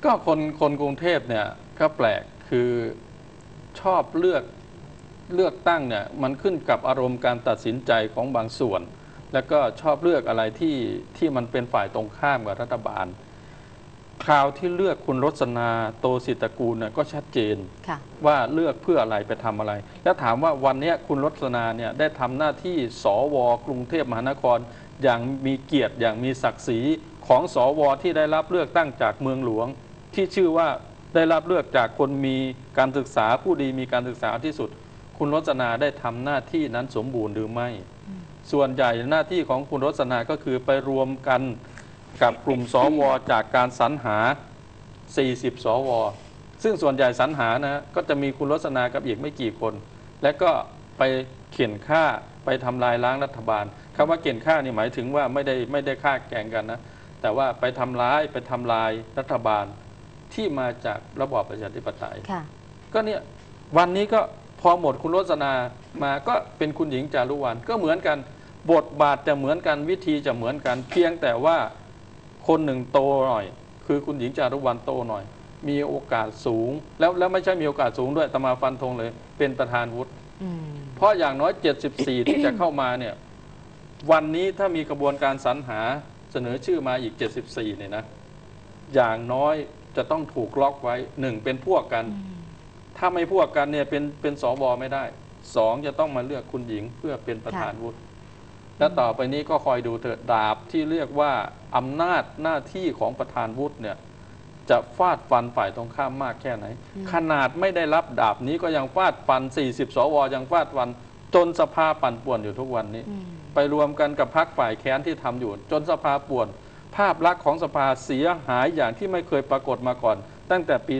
ก็คนกรุงเทพเนี่ยก็แปลกคือชอบเลือกตั้งเนี่ยมันขึ้นกับอารมณ์การตัดสินใจของบางส่วน แล้วก็ชอบเลือกอะไรที่มันเป็นฝ่ายตรงข้ามกับรัฐบาลคราวที่เลือกคุณรสนาโตศิตกูลเนี่ยก็ชัดเจนว่าเลือกเพื่ออะไรไปทำอะไร แล้วถามว่าวันนี้คุณรสนาเนี่ยได้ทำหน้าที่สวกรุงเทพมหานครอย่างมีเกียรติอย่างมีศักดิ์ศรีของสวที่ได้รับเลือกตั้งจากเมืองหลวงที่ชื่อว่าได้รับเลือกจากคนมีการศึกษาผู้ดีมีการศึกษาที่สุดคุณรสนาได้ทำหน้าที่นั้นสมบูรณ์หรือไม่ส่วนใหญ่หน้าที่ของคุณรสนาก็คือไปรวมกันกับกลุ่มสวจากการสรรหา40สวซึ่งส่วนใหญ่สรรหานะก็จะมีคุณรสนากับอีกไม่กี่คนและก็ไปเขียนฆ่าไปทำลายล้างรัฐบาลคำว่าเขียนฆ่านี่หมายถึงว่าไม่ได้ฆ่าแกล้งกันนะแต่ว่าไปทำร้ายไปทำลายรัฐบาลที่มาจากระบอบประชาธิปไตยก็เนี่ยวันนี้ก็พอหมดคุณรสนามาก็เป็นคุณหญิงจารุวรรณก็เหมือนกันบทบาทจะเหมือนกันวิธีจะเหมือนกันเพียงแต่ว่าคนหนึ่งโตหน่อยคือคุณหญิงจารุวรรณโตหน่อยมีโอกาสสูงแล้วไม่ใช่มีโอกาสสูงด้วยตมาฟันธงเลยเป็นประธานวุฒิเพราะอย่างน้อย74ที่จะเข้ามาเนี่ยวันนี้ถ้ามีกระบวนการสรรหาเสนอชื่อมาอีก74เนี่ยนะอย่างน้อยจะต้องถูกล็อกไว้1เป็นพวกกันถ้าไม่พวกกันเนี่ยเป็นสวไม่ได้2จะต้องมาเลือกคุณหญิงเพื่อเป็นประธานวุฒิและต่อไปนี้ก็คอยดูเถิดดาบที่เรียกว่าอำนาจหน้าที่ของประธานวุฒิเนี่ยจะฟาดฟันฝ่ายตรงข้ามมากแค่ไหนขนาดไม่ได้รับดาบนี้ก็ยังฟาดฟัน40สวยังฟาดฟันจนสภาปั่นป่วนอยู่ทุกวันนี้ไปรวมกันกับพรรคฝ่ายแค้นที่ทำอยู่จนสภาป่วนภาพลักษณ์ของสภาเสียหายอย่างที่ไม่เคยปรากฏมาก่อนตั้งแต่ปี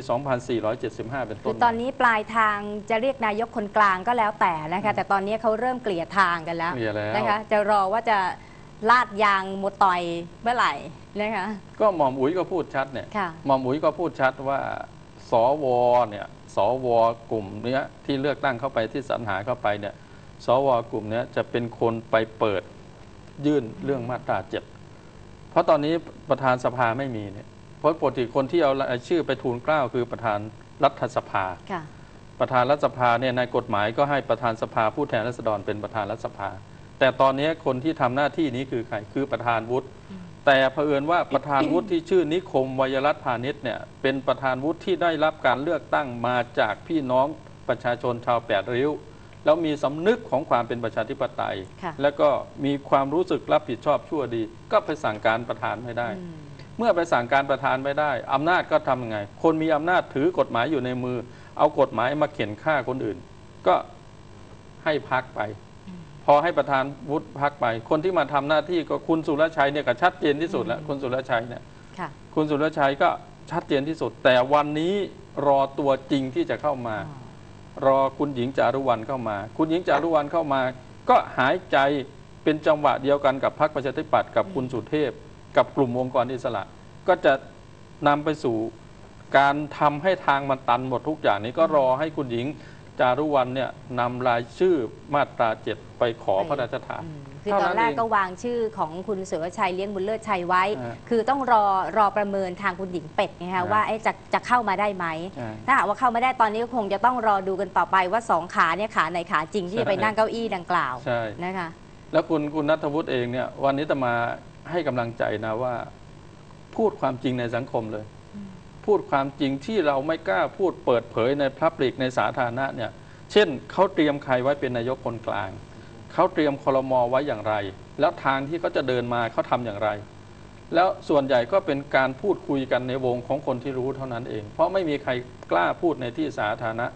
2475 เป็นต้นคือตอนนี้ปลายทางจะเรียกนายกคนกลางก็แล้วแต่นะคะแต่ตอนนี้เขาเริ่มเกลี่ยทางกันแล้วนะคะจะรอว่าจะลาดยางมดต่อยเมื่อไหร่นะคะก็หม่อมอุ๋ยก็พูดชัดเนี่ยหม่อมอุ๋ยก็พูดชัดว่าสวเนี่ยสวกลุ่มนี้ที่เลือกตั้งเข้าไปที่สรรหาเข้าไปเนี่ยสวกลุ่มนี้จะเป็นคนไปเปิดยื่นเรื่องมาตรา7เพราะตอนนี้ประธานสภาไม่มีเนี่ยเพราะปกติคนที่เอาชื่อไปทูลเกล้าคือประธานรัฐสภาประธานรัฐสภาเนี่ยในกฎหมายก็ให้ประธานสภาผู้แทนราษฎรเป็นประธานรัฐสภาแต่ตอนนี้คนที่ทำหน้าที่นี้คือใครคือประธานวุฒิแต่เผอิญว่าประธานวุฒิที่ชื่อนิคมวัยรัตน์พาณิชย์เนี่ยเป็นประธานวุฒิที่ได้รับการเลือกตั้งมาจากพี่น้องประชาชนชาวแปดริ้วแล้วมีสำนึกของความเป็นประชาธิปไตยแล้วก็มีความรู้สึกรับผิดชอบชั่วดีก็ไปสั่งการประธานไม่ได้เมื่อไปสั่งการประธานไม่ได้อำนาจก็ทำยังไงคนมีอำนาจถือกฎหมายอยู่ในมือเอากฎหมายมาเข็นฆ่าคนอื่นก็ให้พักไปพอให้ประธานวุฒิพักไปคนที่มาทำหน้าที่ก็คุณสุรชัยเนี่ยก็ชัดเจนที่สุดแล้วคุณสุรชัยเนี่ยคุณสุรชัยก็ชัดเจนที่สุดแต่วันนี้รอตัวจริงที่จะเข้ามารอคุณหญิงจารุวรรณเข้ามาคุณหญิงจารุวรรณเข้ามาก็หายใจเป็นจังหวะเดียวกันกับพรรคประชาธิปัตย์กับคุณสุเทพกับกลุ่มองค์กรอิสระก็จะนำไปสู่การทำให้ทางมันตันหมดทุกอย่างนี้ก็รอให้คุณหญิงจารุวรรณเนี่ยนำรายชื่อมาตรา7ไปขอพระราชทานคือตอนแรกก็วางชื่อของคุณสุรชัยเลี้ยงบุญเลิศชัยไว้คือต้องรอประเมินทางคุณหญิงเป็ดนะคะว่าจะเข้ามาได้ไหมถ้าหากว่าเข้ามาได้ตอนนี้ก็คงจะต้องรอดูกันต่อไปว่า2ขาเนี่ยขาไหนขาจริงที่จะไปนั่งเก้าอี้ดังกล่าวนะคะแล้วคุณณัฐวุฒิเองเนี่ยวันนี้จะมาให้กำลังใจนะว่าพูดความจริงในสังคมเลยพูดความจริงที่เราไม่กล้าพูดเปิดเผยในพับลิกในสาธารณะเนี่ยเช่นเขาเตรียมใครไว้เป็นนายกคนกลางเขาเตรียมครม.ไว้อย่างไรแล้วทางที่เขาจะเดินมาเขาทำอย่างไรแล้วส่วนใหญ่ก็เป็นการพูดคุยกันในวงของคนที่รู้เท่านั้นเองเพราะไม่มีใครกล้าพูดในที่สาธารณะ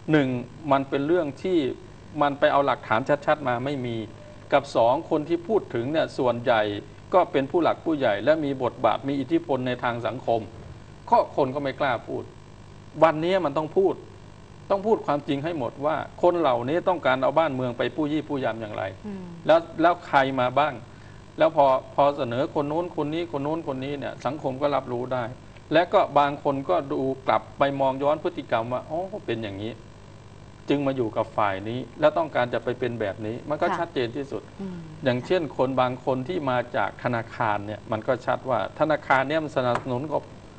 1มันเป็นเรื่องที่มันไปเอาหลักฐานชัดๆมาไม่มีกับ2คนที่พูดถึงเนี่ยส่วนใหญ่ก็เป็นผู้หลักผู้ใหญ่และมีบทบาทมีอิทธิพลในทางสังคมก็คนก็ไม่กล้าพูดวันนี้มันต้องพูดความจริงให้หมดว่าคนเหล่านี้ต้องการเอาบ้านเมืองไปปู้ยี่ปู้ยำอย่างไรแล้วใครมาบ้างแล้วพอเสนอคนโน้นคนนี้คนโน้นคนนี้เนี่ยสังคมก็รับรู้ได้และก็บางคนก็ดูกลับไปมองย้อนพฤติกรรมว่าอ๋อเป็นอย่างนี้จึงมาอยู่กับฝ่ายนี้แล้วต้องการจะไปเป็นแบบนี้มันก็ชัดเจนที่สุดอย่างเช่นคนบางคนที่มาจากธนาคารเนี่ยมันก็ชัดว่าธนาคารเนี่ยมันสนับสนุน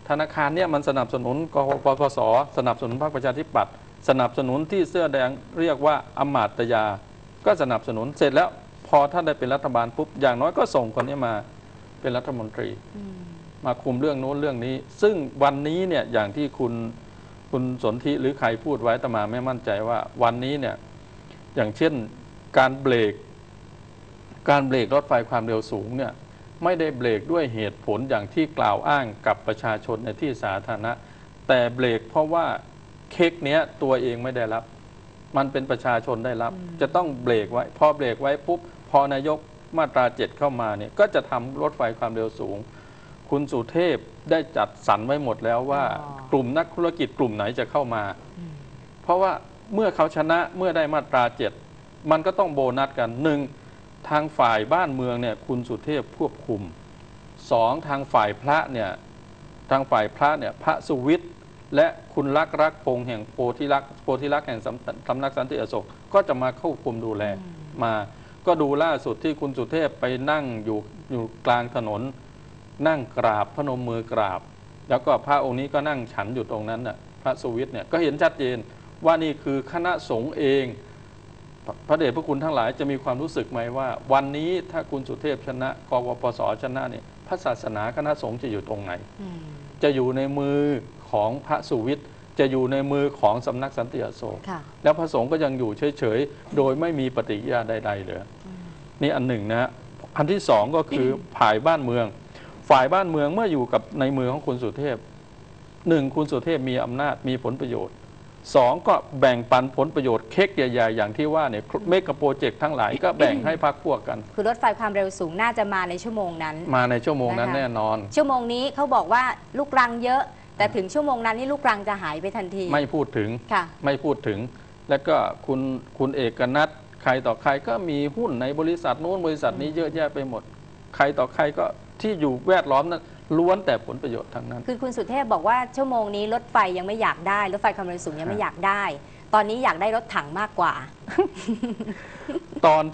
ธนาคารเนี่ยมันสนับสนุนปปสสนับสนุนพรรคประชาธิปัตย์สนับสนุนที่เสื้อแดงเรียกว่าอำมาตยาก็สนับสนุนเสร็จแล้วพอท่านได้เป็นรัฐบาลปุ๊บอย่างน้อยก็ส่งคนนี้มาเป็นรัฐมนตรีมาคุมเรื่องโน้นเรื่องนี้ ซึ่งวันนี้เนี่ยอย่างที่คุณสนธิหรือใครพูดไว้อาตมาไม่มั่นใจว่าวันนี้เนี่ยอย่างเช่นการเบรกรถไฟความเร็วสูงเนี่ยไม่ได้เบรกด้วยเหตุผลอย่างที่กล่าวอ้างกับประชาชนในที่สาธารณะแต่เบรกเพราะว่าเค้กเนี้ยตัวเองไม่ได้รับมันเป็นประชาชนได้รับจะต้องเบรกไว้พอเบรกไว้ปุ๊บพอนายกมาตรา7เข้ามาเนี่ยก็จะทำรถไฟความเร็วสูงคุณสุเทพได้จัดสรรไว้หมดแล้วว่ากลุ่มนักธุรกิจกลุ่มไหนจะเข้ามาเพราะว่าเมื่อเขาชนะเมื่อได้มาตรา7มันก็ต้องโบนัสกัน1ทางฝ่ายบ้านเมืองเนี่ยคุณสุเทพควบคุม2ทางฝ่ายพระเนี่ยพระสุวิทย์และคุณลักษณ์พงษ์แห่งโพธิลักษณ์แห่งสำนักสันติอโศกก็จะมาควบคุมดูแลมาก็ดูล่าสุดที่คุณสุเทพไปนั่งอยู่กลางถนนนั่งกราบพนมมือกราบแล้วก็พระองค์นี้ก็นั่งฉันอยู่ตรงนั้นน่ะพระสุวิทย์เนี่ยก็เห็นชัดเจนว่านี่คือคณะสงฆ์เองพระเดชพระคุณทั้งหลายจะมีความรู้สึกไหมว่าวันนี้ถ้าคุณสุเทพชนะกปปสชนะเนี่ยพระศาสนาคณะสงฆ์จะอยู่ตรงไหนจะอยู่ในมือของพระสุวิทย์จะอยู่ในมือของสำนักสันติอโศกแล้วพระสงฆ์ก็ยังอยู่เฉยๆโดยไม่มีปฏิกิริยาใดๆเลยนี่อันหนึ่งนะอันที่สองก็คือฝ่ายบ้านเมืองเมื่ออยู่กับในมือของคุณสุเทพคุณสุเทพมีอำนาจมีผลประโยชน์2ก็แบ่งปันผลประโยชน์เค้กใหญ่ๆอย่างที่ว่าเนี่ยเมกะโปรเจกต์ทั้งหลายก็แบ่งให้พรรคพวกกันคือรถไฟความเร็วสูงน่าจะมาในชั่วโมงนั้นแน่นอนชั่วโมงนี้เขาบอกว่าลูกรังเยอะแต่ถึงชั่วโมงนั้นนี่ลูกรังจะหายไปทันทีไม่พูดถึงแล้วก็คุณเอกนัทใครต่อใครก็มีหุ้นในบริษัทโน้นบริษัทนี้เยอะแยะไปหมดใครต่อใครก็ที่อยู่แวดล้อมนั้นล้วนแต่ผลประโยชน์ทั้งนั้นคือคุณสุเทพบอกว่าชั่วโมงนี้รถไฟยังไม่อยากได้รถไฟความเร็วสูงยังไม่อยากได้ตอนนี้อยากได้รถถังมากกว่าตอน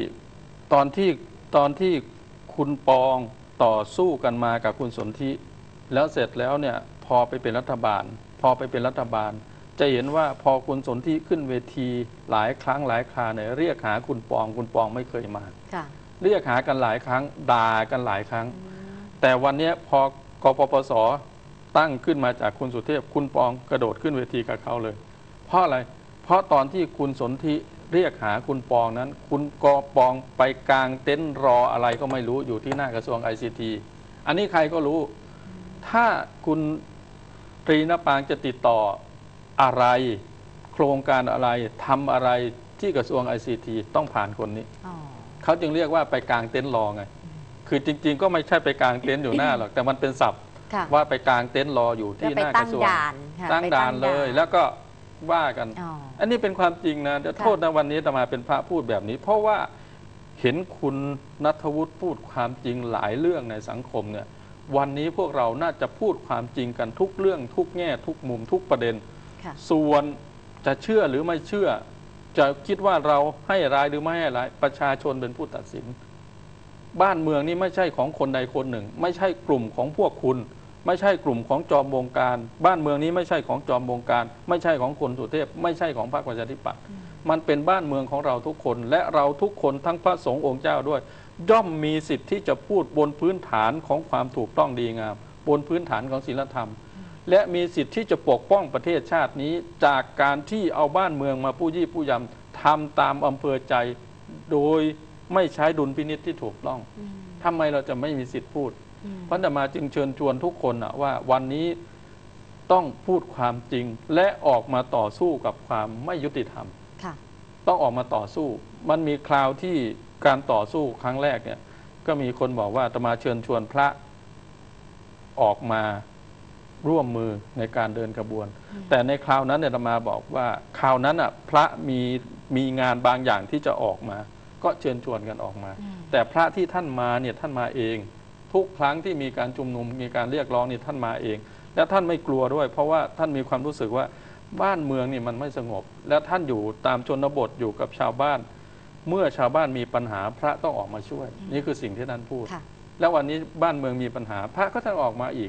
ที่คุณปองต่อสู้กันมากับคุณสนธิแล้วเสร็จแล้วเนี่ยพอไปเป็นรัฐบาลจะเห็นว่าพอคุณสนธิขึ้นเวทีหลายครั้งหลายคราเนี่ยเรียกหาคุณปองไม่เคยมาเรียกหากันหลายครั้งด่ากันหลายครั้งแต่วันนี้พอกปปสตั้งขึ้นมาจากคุณสุเทพคุณปองกระโดดขึ้นเวทีกับเขาเลยเพราะอะไรเพราะตอนที่คุณสนธิเรียกหาคุณปองนั้นคุณปองไปกลางเต็นท์รออะไรก็ไม่รู้อยู่ที่หน้ากระทรวง ICT อันนี้ใครก็รู้ถ้าคุณตรีณปางจะติดต่ออะไรโครงการอะไรทำอะไรที่กระทรวง ICT ต้องผ่านคนนี้เขาจึงเรียกว่าไปกลางเต็นท์รอไงคือจริงๆก็ไม่ใช่ไปกลางเต็นท์อยู่หน้าหรอกแต่มันเป็นศัพท์ว่าไปกลางเต็นท์รออยู่ที่หน้ากระทรวงตั้งด่านเลยแล้วก็ว่ากันอันนี้เป็นความจริงนะโทษนะวันนี้อาตมาเป็นพระพูดแบบนี้เพราะว่าเห็นคุณณัฐวุฒิพูดความจริงหลายเรื่องในสังคมเนี่ยวันนี้พวกเราน่าจะพูดความจริงกันทุกเรื่องทุกแง่ทุกมุมทุกประเด็นส่วนจะเชื่อหรือไม่เชื่อจะคิดว่าเราให้ร้ายหรือไม่ให้ร้ายประชาชนเป็นผู้ตัดสินบ้านเมืองนี้ไม่ใช่ของคนใดคนหนึ่งไม่ใช่กลุ่มของพวกคุณไม่ใช่กลุ่มของจอมบงการบ้านเมืองนี้ไม่ใช่ของจอมบงการไม่ใช่ของคนสุเทพไม่ใช่ของพรรคประชาธิปัตย์มันเป็นบ้านเมืองของเราทุกคนและเราทุกคนทั้งพระสงฆ์องค์เจ้าด้วยย่อมมีสิทธิ์ที่จะพูดบนพื้นฐานของความถูกต้องดีงามบนพื้นฐานของศีลธรรมและมีสิทธิ์ที่จะปกป้องประเทศชาตินี้จากการที่เอาบ้านเมืองมาผู้ยี่ผู้ยำทำตามอำเภอใจโดยไม่ใช้ดุลพินิจที่ถูกต้องทำไมเราจะไม่มีสิทธิ์พูดเพราะอาตมาจึงเชิญชวนทุกคนว่าวันนี้ต้องพูดความจริงและออกมาต่อสู้กับความไม่ยุติธรรมต้องออกมาต่อสู้มันมีคราวที่การต่อสู้ครั้งแรกเนี่ยก็มีคนบอกว่าอาตมาเชิญชวนพระออกมาร่วมมือในการเดินขบวนแต่ในคราวนั้นเนี่ยอาตมาบอกว่าคราวนั้นพระมีงานบางอย่างที่จะออกมาก็เชิญชวนกันออกมาแต่พระที่ท่านมาเนี่ยท่านมาเองทุกครั้งที่มีการชุมนุมมีการเรียกร้องนี่ท่านมาเองและท่านไม่กลัวด้วยเพราะว่าท่านมีความรู้สึกว่าบ้านเมืองนี่มันไม่สงบและท่านอยู่ตามชนบทอยู่กับชาวบ้านเมื่อชาวบ้านมีปัญหาพระต้องออกมาช่วยนี่คือสิ่งที่ท่านพูดแล้ววันนี้บ้านเมืองมีปัญหาพระก็ต้องออกมาอีก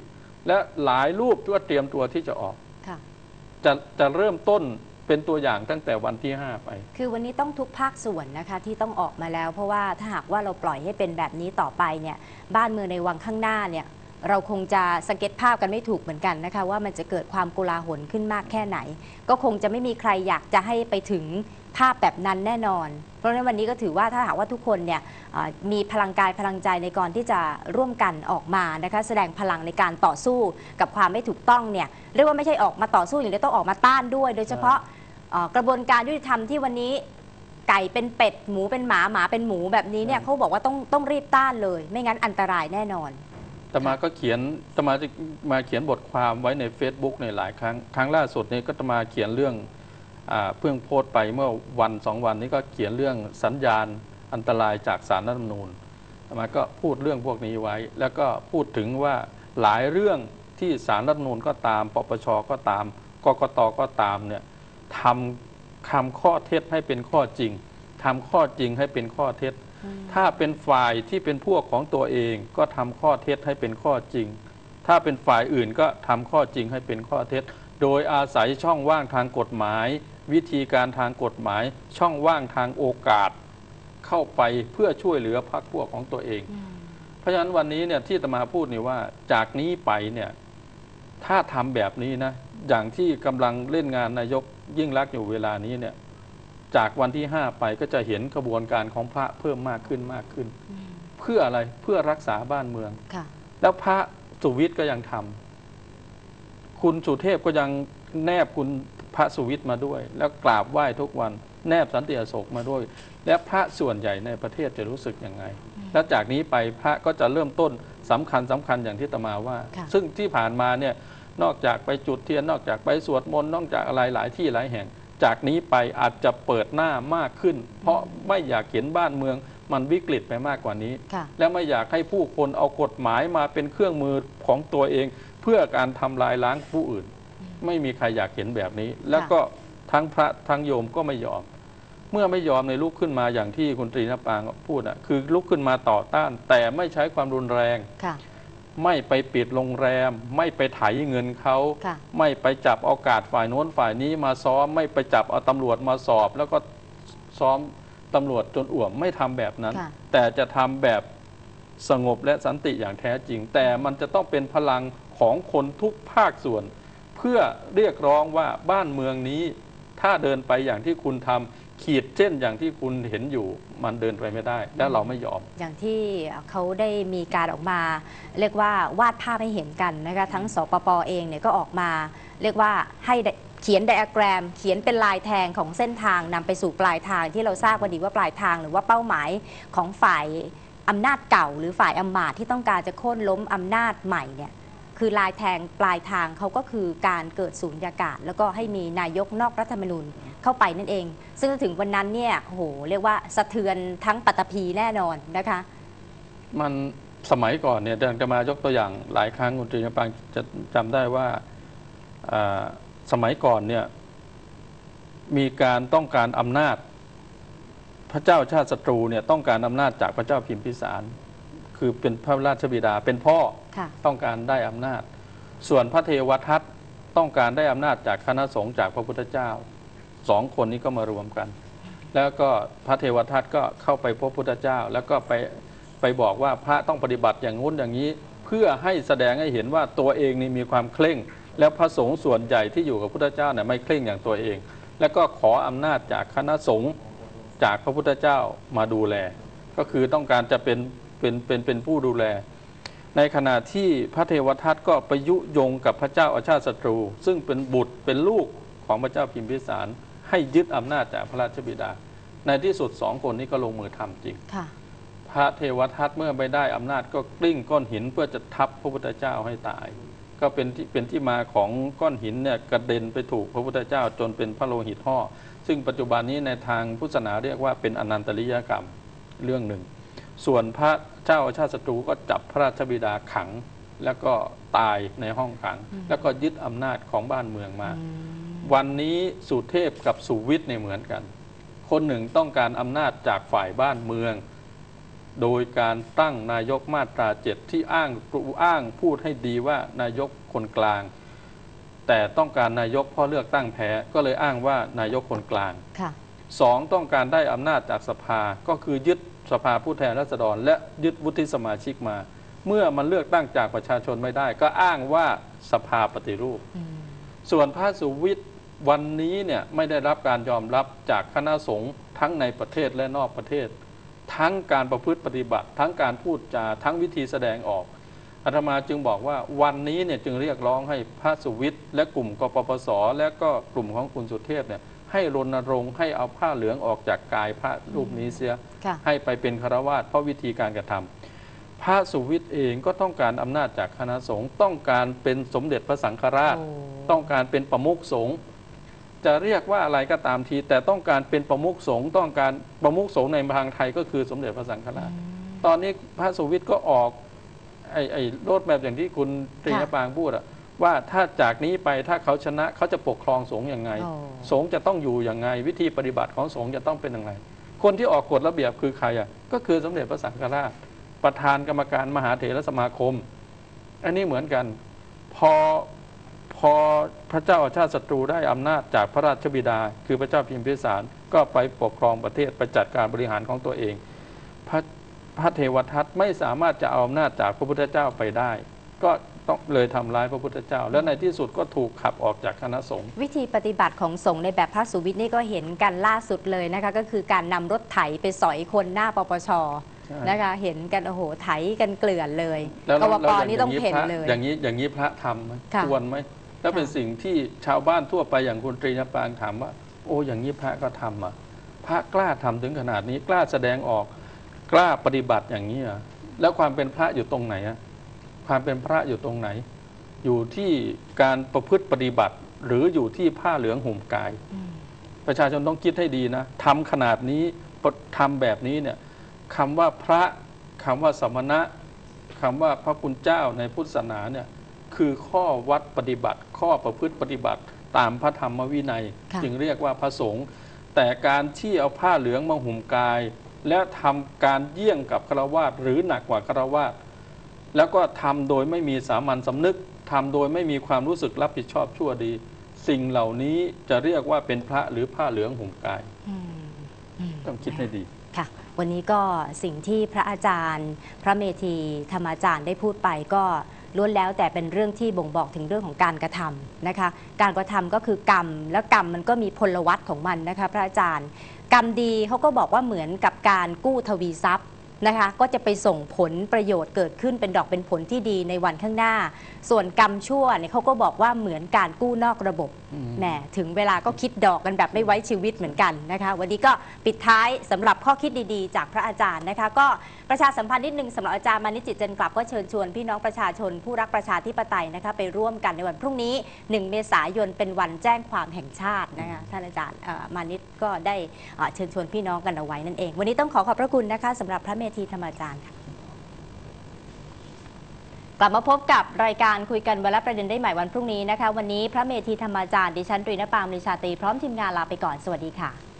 และหลายรูปก็เตรียมตัวที่จะออกจะเริ่มต้นเป็นตัวอย่างตั้งแต่วันที่ 5 ไปคือวันนี้ต้องทุกภาคส่วนนะคะที่ต้องออกมาแล้วเพราะว่าถ้าหากว่าเราปล่อยให้เป็นแบบนี้ต่อไปเนี่ยบ้านเมืองในวันข้างหน้าเนี่ยเราคงจะสเก็ตภาพกันไม่ถูกเหมือนกันนะคะว่ามันจะเกิดความโกลาหลขึ้นมากแค่ไหนก็คงจะไม่มีใครอยากจะให้ไปถึงภาพแบบนั้นแน่นอนเพราะฉะนั้นวันนี้ก็ถือว่าถ้าหากว่าทุกคนเนี่ยมีพลังกายพลังใจในการที่จะร่วมกันออกมานะคะแสดงพลังในการต่อสู้กับความไม่ถูกต้องเนี่ยเรียกว่าไม่ใช่ออกมาต่อสู้อย่างเดียวต้องออกมาต้านด้วยโดยเฉพาะกระบวนการยุติธรรมที่วันนี้ไก่เป็นเป็ดหมูเป็นหมาหมาเป็นหมูแบบนี้เนี่ยเขาบอกว่าต้องรีบต้านเลยไม่งั้นอันตรายแน่นอนตมาก็เขียนตมาเขียนบทความไว้ใน Facebook ในหลายครั้งล่าสุดนี้ก็ตมาเขียนเรื่องเพิ่งโพสต์ไปเมื่อวัน2 วันนี้ก็เขียนเรื่องสัญญาณอันตรายจากศาลรัฐธรรมนูญตมาก็พูดเรื่องพวกนี้ไว้แล้วก็พูดถึงว่าหลายเรื่องที่ศาลรัฐธรรมนูญก็ตามปปชก็ตามกกตก็ตามเนี่ยทำข้อเท็จให้เป็นข้อจริงทำข้อจริงให้เป็นข้อเท็จถ้าเป็นฝ่ายที่เป็นพวกของตัวเองก็ทำข้อเท็จให้เป็นข้อจริงถ้าเป็นฝ่ายอื่นก็ทำข้อจริงให้เป็นข้อเท็จโดยอาศัยช่องว่างทางกฎหมายวิธีการทางกฎหมายช่องว่างทางโอกาสเข้าไปเพื่อช่วยเหลือพรรคพวกของตัวเองเพราะฉะนั้นวันนี้เนี่ยที่อาตมาพูดนี่ว่าจากนี้ไปเนี่ยถ้าทำแบบนี้นะอย่างที่กำลังเล่นงานนายกยิ่งลักษณ์อยู่เวลานี้เนี่ยจากวันที่ 5ไปก็จะเห็นกระบวนการของพระเพิ่มมากขึ้นเพื่ออะไรเพื่อรักษาบ้านเมืองแล้วพระสุวิทย์ก็ยังทำคุณสุเทพก็ยังแนบคุณพระสุวิทย์มาด้วยแล้วกราบไหว้ทุกวันแนบสันติอโศกมาด้วยและพระส่วนใหญ่ในประเทศจะรู้สึกยังไงแล้วจากนี้ไปพระก็จะเริ่มต้นสำคัญอย่างที่อาตมาว่าซึ่งที่ผ่านมาเนี่ยนอกจากไปจุดเทียนนอกจากไปสวดมนต์นอกจากอะไรหลายที่หลายแห่งจากนี้ไปอาจจะเปิดหน้ามากขึ้นเพราะไม่อยากเห็นบ้านเมืองมันวิกฤตไปมากกว่านี้และไม่อยากให้ผู้คนเอากฎหมายมาเป็นเครื่องมือของตัวเองเพื่อการทำลายล้างผู้อื่นไม่มีใครอยากเห็นแบบนี้แล้วก็ทั้งพระทั้งโยมก็ไม่ยอมเมื่อไม่ยอมในลุกขึ้นมาอย่างที่คุณตรีณปางพูดคือลุกขึ้นมาต่อต้านแต่ไม่ใช้ความรุนแรงไม่ไปปิดโรงแรมไม่ไปไถเงินเขาไม่ไปจับเอากาดฝ่ายโน้นฝ่ายนี้มาซ้อมไม่ไปจับเอาตำรวจมาสอบแล้วก็ซ้อมตำรวจจนอ่วมไม่ทำแบบนั้นแต่จะทำแบบสงบและสันติอย่างแท้จริงแต่มันจะต้องเป็นพลังของคนทุกภาคส่วนเพื่อเรียกร้องว่าบ้านเมืองนี้ถ้าเดินไปอย่างที่คุณทำขีดเส้นอย่างที่คุณเห็นอยู่มันเดินไปไม่ได้และเราไม่ยอมอย่างที่เขาได้มีการออกมาเรียกว่าวาดภาพให้เห็นกันนะคะทั้งสปป.เองเนี่ยก็ออกมาเรียกว่าให้เขียนไดอะแกรมเขียนเป็นลายแทงของเส้นทางนำไปสู่ปลายทางที่เราทราบว่าดีว่าปลายทางหรือว่าเป้าหมายของฝ่ายอำนาจเก่าหรือฝ่ายอำมาตย์ที่ต้องการจะโค่นล้มอำนาจใหม่เนี่ยคือลายแทงปลายทางเขาก็คือการเกิดสูญญากาศแล้วก็ให้มีนายกนอกรัฐธรรมนูญเข้าไปนั่นเองซึ่งถึงวันนั้นเนี่ยโหเรียกว่าสะเทือนทั้งปัตตภีแน่นอนนะคะมันสมัยก่อนเนี่ยจะมายกตัวอย่างหลายครั้งคุณตรีณปางจะจำได้ว่าสมัยก่อนเนี่ยมีการต้องการอำนาจพระเจ้าชาติศัตรูเนี่ยต้องการอำนาจจากพระเจ้าพิมพิสารคือเป็นพระราชบิดาเป็นพ่อต้องการได้อำนาจส่วนพระเทวทัตต้องการได้อำนาจจากคณะสงฆ์จากพระพุทธเจ้า2 คนนี้ก็มารวมกันแล้วก็พระเทวทัตก็เข้าไปพบพระพุทธเจ้าแล้วก็ไปบอกว่าพระต้องปฏิบัติอย่างงู้นอย่างนี้เพื่อให้แสดงให้เห็นว่าตัวเองนี่มีความเคร่งแล้วพระสงฆ์ส่วนใหญ่ที่อยู่กับพระพุทธเจ้าเนี่ยไม่เคร่งอย่างตัวเองแล้วก็ขออำนาจจากคณะสงฆ์จากพระพุทธเจ้ามาดูแลก็คือต้องการจะเป็นผู้ดูแลในขณะที่พระเทวทัตก็ไปยุยงกับพระเจ้าอาชาติศัตรูซึ่งเป็นบุตรเป็นลูกของพระเจ้าพิมพิสารให้ยึดอำนาจจากพระราชบิดาในที่สุด2 คนนี้ก็ลงมือทำจริงพระเทวทัตเมื่อไม่ได้อำนาจก็กลิ้งก้อนหินเพื่อจะทับพระพุทธเจ้าให้ตายก็เป็นที่มาของก้อนหินเนี่ยกระเด็นไปถูกพระพุทธเจ้าจนเป็นพระโลหิตห่อซึ่งปัจจุบันนี้ในทางพุทธศาสนาเรียกว่าเป็นอนันตริยกรรมเรื่องหนึ่งส่วนพระเจ้าอาชาติศัตรูก็จับพระราชบิดาขังแล้วก็ตายในห้องขังแล้วก็ยึดอำนาจของบ้านเมืองมาวันนี้สุเทพกับสุวิทย์เนี่ยเหมือนกันคนหนึ่งต้องการอำนาจจากฝ่ายบ้านเมืองโดยการตั้งนายกมาตรา 7ที่อ้างพูดให้ดีว่านายกคนกลางแต่ต้องการนายกเพราะเลือกตั้งแพ้ก็เลยอ้างว่านายกคนกลางสองต้องการได้อำนาจจากสภาก็คือยึดสภาผู้แทนราษฎรและยึดวุฒิสมาชิกมาเมื่อมันเลือกตั้งจากประชาชนไม่ได้ก็อ้างว่าสภาปฏิรูปส่วนพระสุวิทย์วันนี้เนี่ยไม่ได้รับการยอมรับจากคณะสงฆ์ทั้งในประเทศและนอกประเทศทั้งการประพฤติปฏิบัติทั้งการพูดจาทั้งวิธีแสดงออกอาตมาจึงบอกว่าวันนี้เนี่ยจึงเรียกร้องให้พระสุวิทย์และกลุ่มกปปสและก็กลุ่มของคุณสุเทพเนี่ยให้รณรงค์ให้เอาผ้าเหลืองออกจากกายพระรูปนี้เสียให้ไปเป็นฆราวาสเพราะวิธีการกระทำพระสุวิทย์เองก็ต้องการอำนาจจากคณะสงฆ์ต้องการเป็นสมเด็จพระสังฆราชต้องการเป็นประมุขสงฆ์จะเรียกว่าอะไรก็ตามทีแต่ต้องการเป็นประมุขสงฆ์ต้องการประมุขสงฆ์ในทางไทยก็คือสมเด็จพระสังฆราชตอนนี้พระสุวิทย์ก็ออกไอ้โรดแมพอย่างที่คุณตรีนปางพูดอะว่าถ้าจากนี้ไปถ้าเขาชนะเขาจะปกครองสงฆ์ยังไงสงฆ์จะต้องอยู่ยังไงวิธีปฏิบัติของสงฆ์จะต้องเป็นยังไงคนที่ออกกฎระเบียบคือใครอ่ะก็คือสมเด็จพระสังฆราชประธานกรรมการมหาเถรสมาคมอันนี้เหมือนกันพอพระเจ้าอาชาติศัตรูได้อำนาจจากพระราชบิดาคือพระเจ้าพิมพิสารก็ไปปกครองประเทศไปจัดการบริหารของตัวเองพระเทวทัตไม่สามารถจะเอาอำนาจจากพระพุทธเจ้าไปได้ก็ต้องเลยทำร้ายพระพุทธเจ้าแล้วในที่สุดก็ถูกขับออกจากคณะสงฆ์วิธีปฏิบัติของสงฆ์ในแบบพระสุวิทย์นี่ก็เห็นกันล่าสุดเลยนะคะก็คือการนำรถไถไปสอยคนหน้าปปชนะคะเห็นกันโอ้โหไถกันเกลื่อนเลยกวป.นี่ต้องเห็นเลยอย่างนี้พระทำไหมควรไหมแล้วเป็นสิ่งที่ชาวบ้านทั่วไปอย่างคุณตรีนปางถามว่าโอ้อย่างนี้พระก็ทำอ่ะพระกล้าทำถึงขนาดนี้กล้าแสดงออกกล้าปฏิบัติอย่างนี้อ่ะแล้วความเป็นพระอยู่ตรงไหนอ่ะความเป็นพระอยู่ตรงไหนอยู่ที่การประพฤติปฏิบัติหรืออยู่ที่ผ้าเหลืองห่มกายประชาชนต้องคิดให้ดีนะทำขนาดนี้ทำแบบนี้เนี่ยคำว่าพระคำว่าสมณะคำว่าพระคุณเจ้าในพุทธศาสนาเนี่ยคือข้อวัดปฏิบัติข้อประพฤติปฏิบัติตามพระธรรมวินัยจึงเรียกว่าพระสงฆ์แต่การที่เอาผ้าเหลืองมาห่มกายแล้วทำการเยี่ยงกับฆราวาสหรือหนักกว่าฆราวาสแล้วก็ทำโดยไม่มีสามัญสำนึกทำโดยไม่มีความรู้สึกรับผิดชอบชั่วดีสิ่งเหล่านี้จะเรียกว่าเป็นพระหรือผ้าเหลืองห่มกายต้องคิดให้ดีค่ะวันนี้ก็สิ่งที่พระอาจารย์พระเมธีธรรมาจารย์ได้พูดไปก็ล้วนแล้วแต่เป็นเรื่องที่บ่งบอกถึงเรื่องของการกระทำนะคะการกระทำก็คือกรรมแล้วกรรมมันก็มีพลวัตของมันนะคะพระอาจารย์กรรมดีเขาก็บอกว่าเหมือนกับการกู้ทวีทรัพย์นะคะก็จะไปส่งผลประโยชน์เกิดขึ้นเป็นดอกเป็นผลที่ดีในวันข้างหน้าส่วนกรรมชั่วเนี่ยเขาก็บอกว่าเหมือนการกู้นอกระบบแหมถึงเวลาก็คิดดอกกันแบบไม่ไว้ชีวิตเหมือนกันนะคะวันนี้ก็ปิดท้ายสำหรับข้อคิดดีๆจากพระอาจารย์นะคะก็ประชาสัมพันธ์นิดนึงสำหรับอาจารย์มานิจจิตจันกลับก็เชิญชวนพี่น้องประชาชนผู้รักประชาธิปไตยนะคะไปร่วมกันในวันพรุ่งนี้1 เมษายนเป็นวันแจ้งความแห่งชาตินะคะท่านอาจารย์มานิจก็ได้เชิญชวนพี่น้องกันเอาไว้นั่นเองวันนี้ต้องขอบพระคุณนะคะสำหรับพระเมธีธรรมาจารย์กลับมาพบกับรายการคุยกันวันละประเด็นได้ใหม่วันพรุ่งนี้นะคะวันนี้พระเมธีธรรมาจารย์ดิฉันตรีนปางมณีชาตรีพร้อมทีมงานลาไปก่อนสวัสดีค่ะ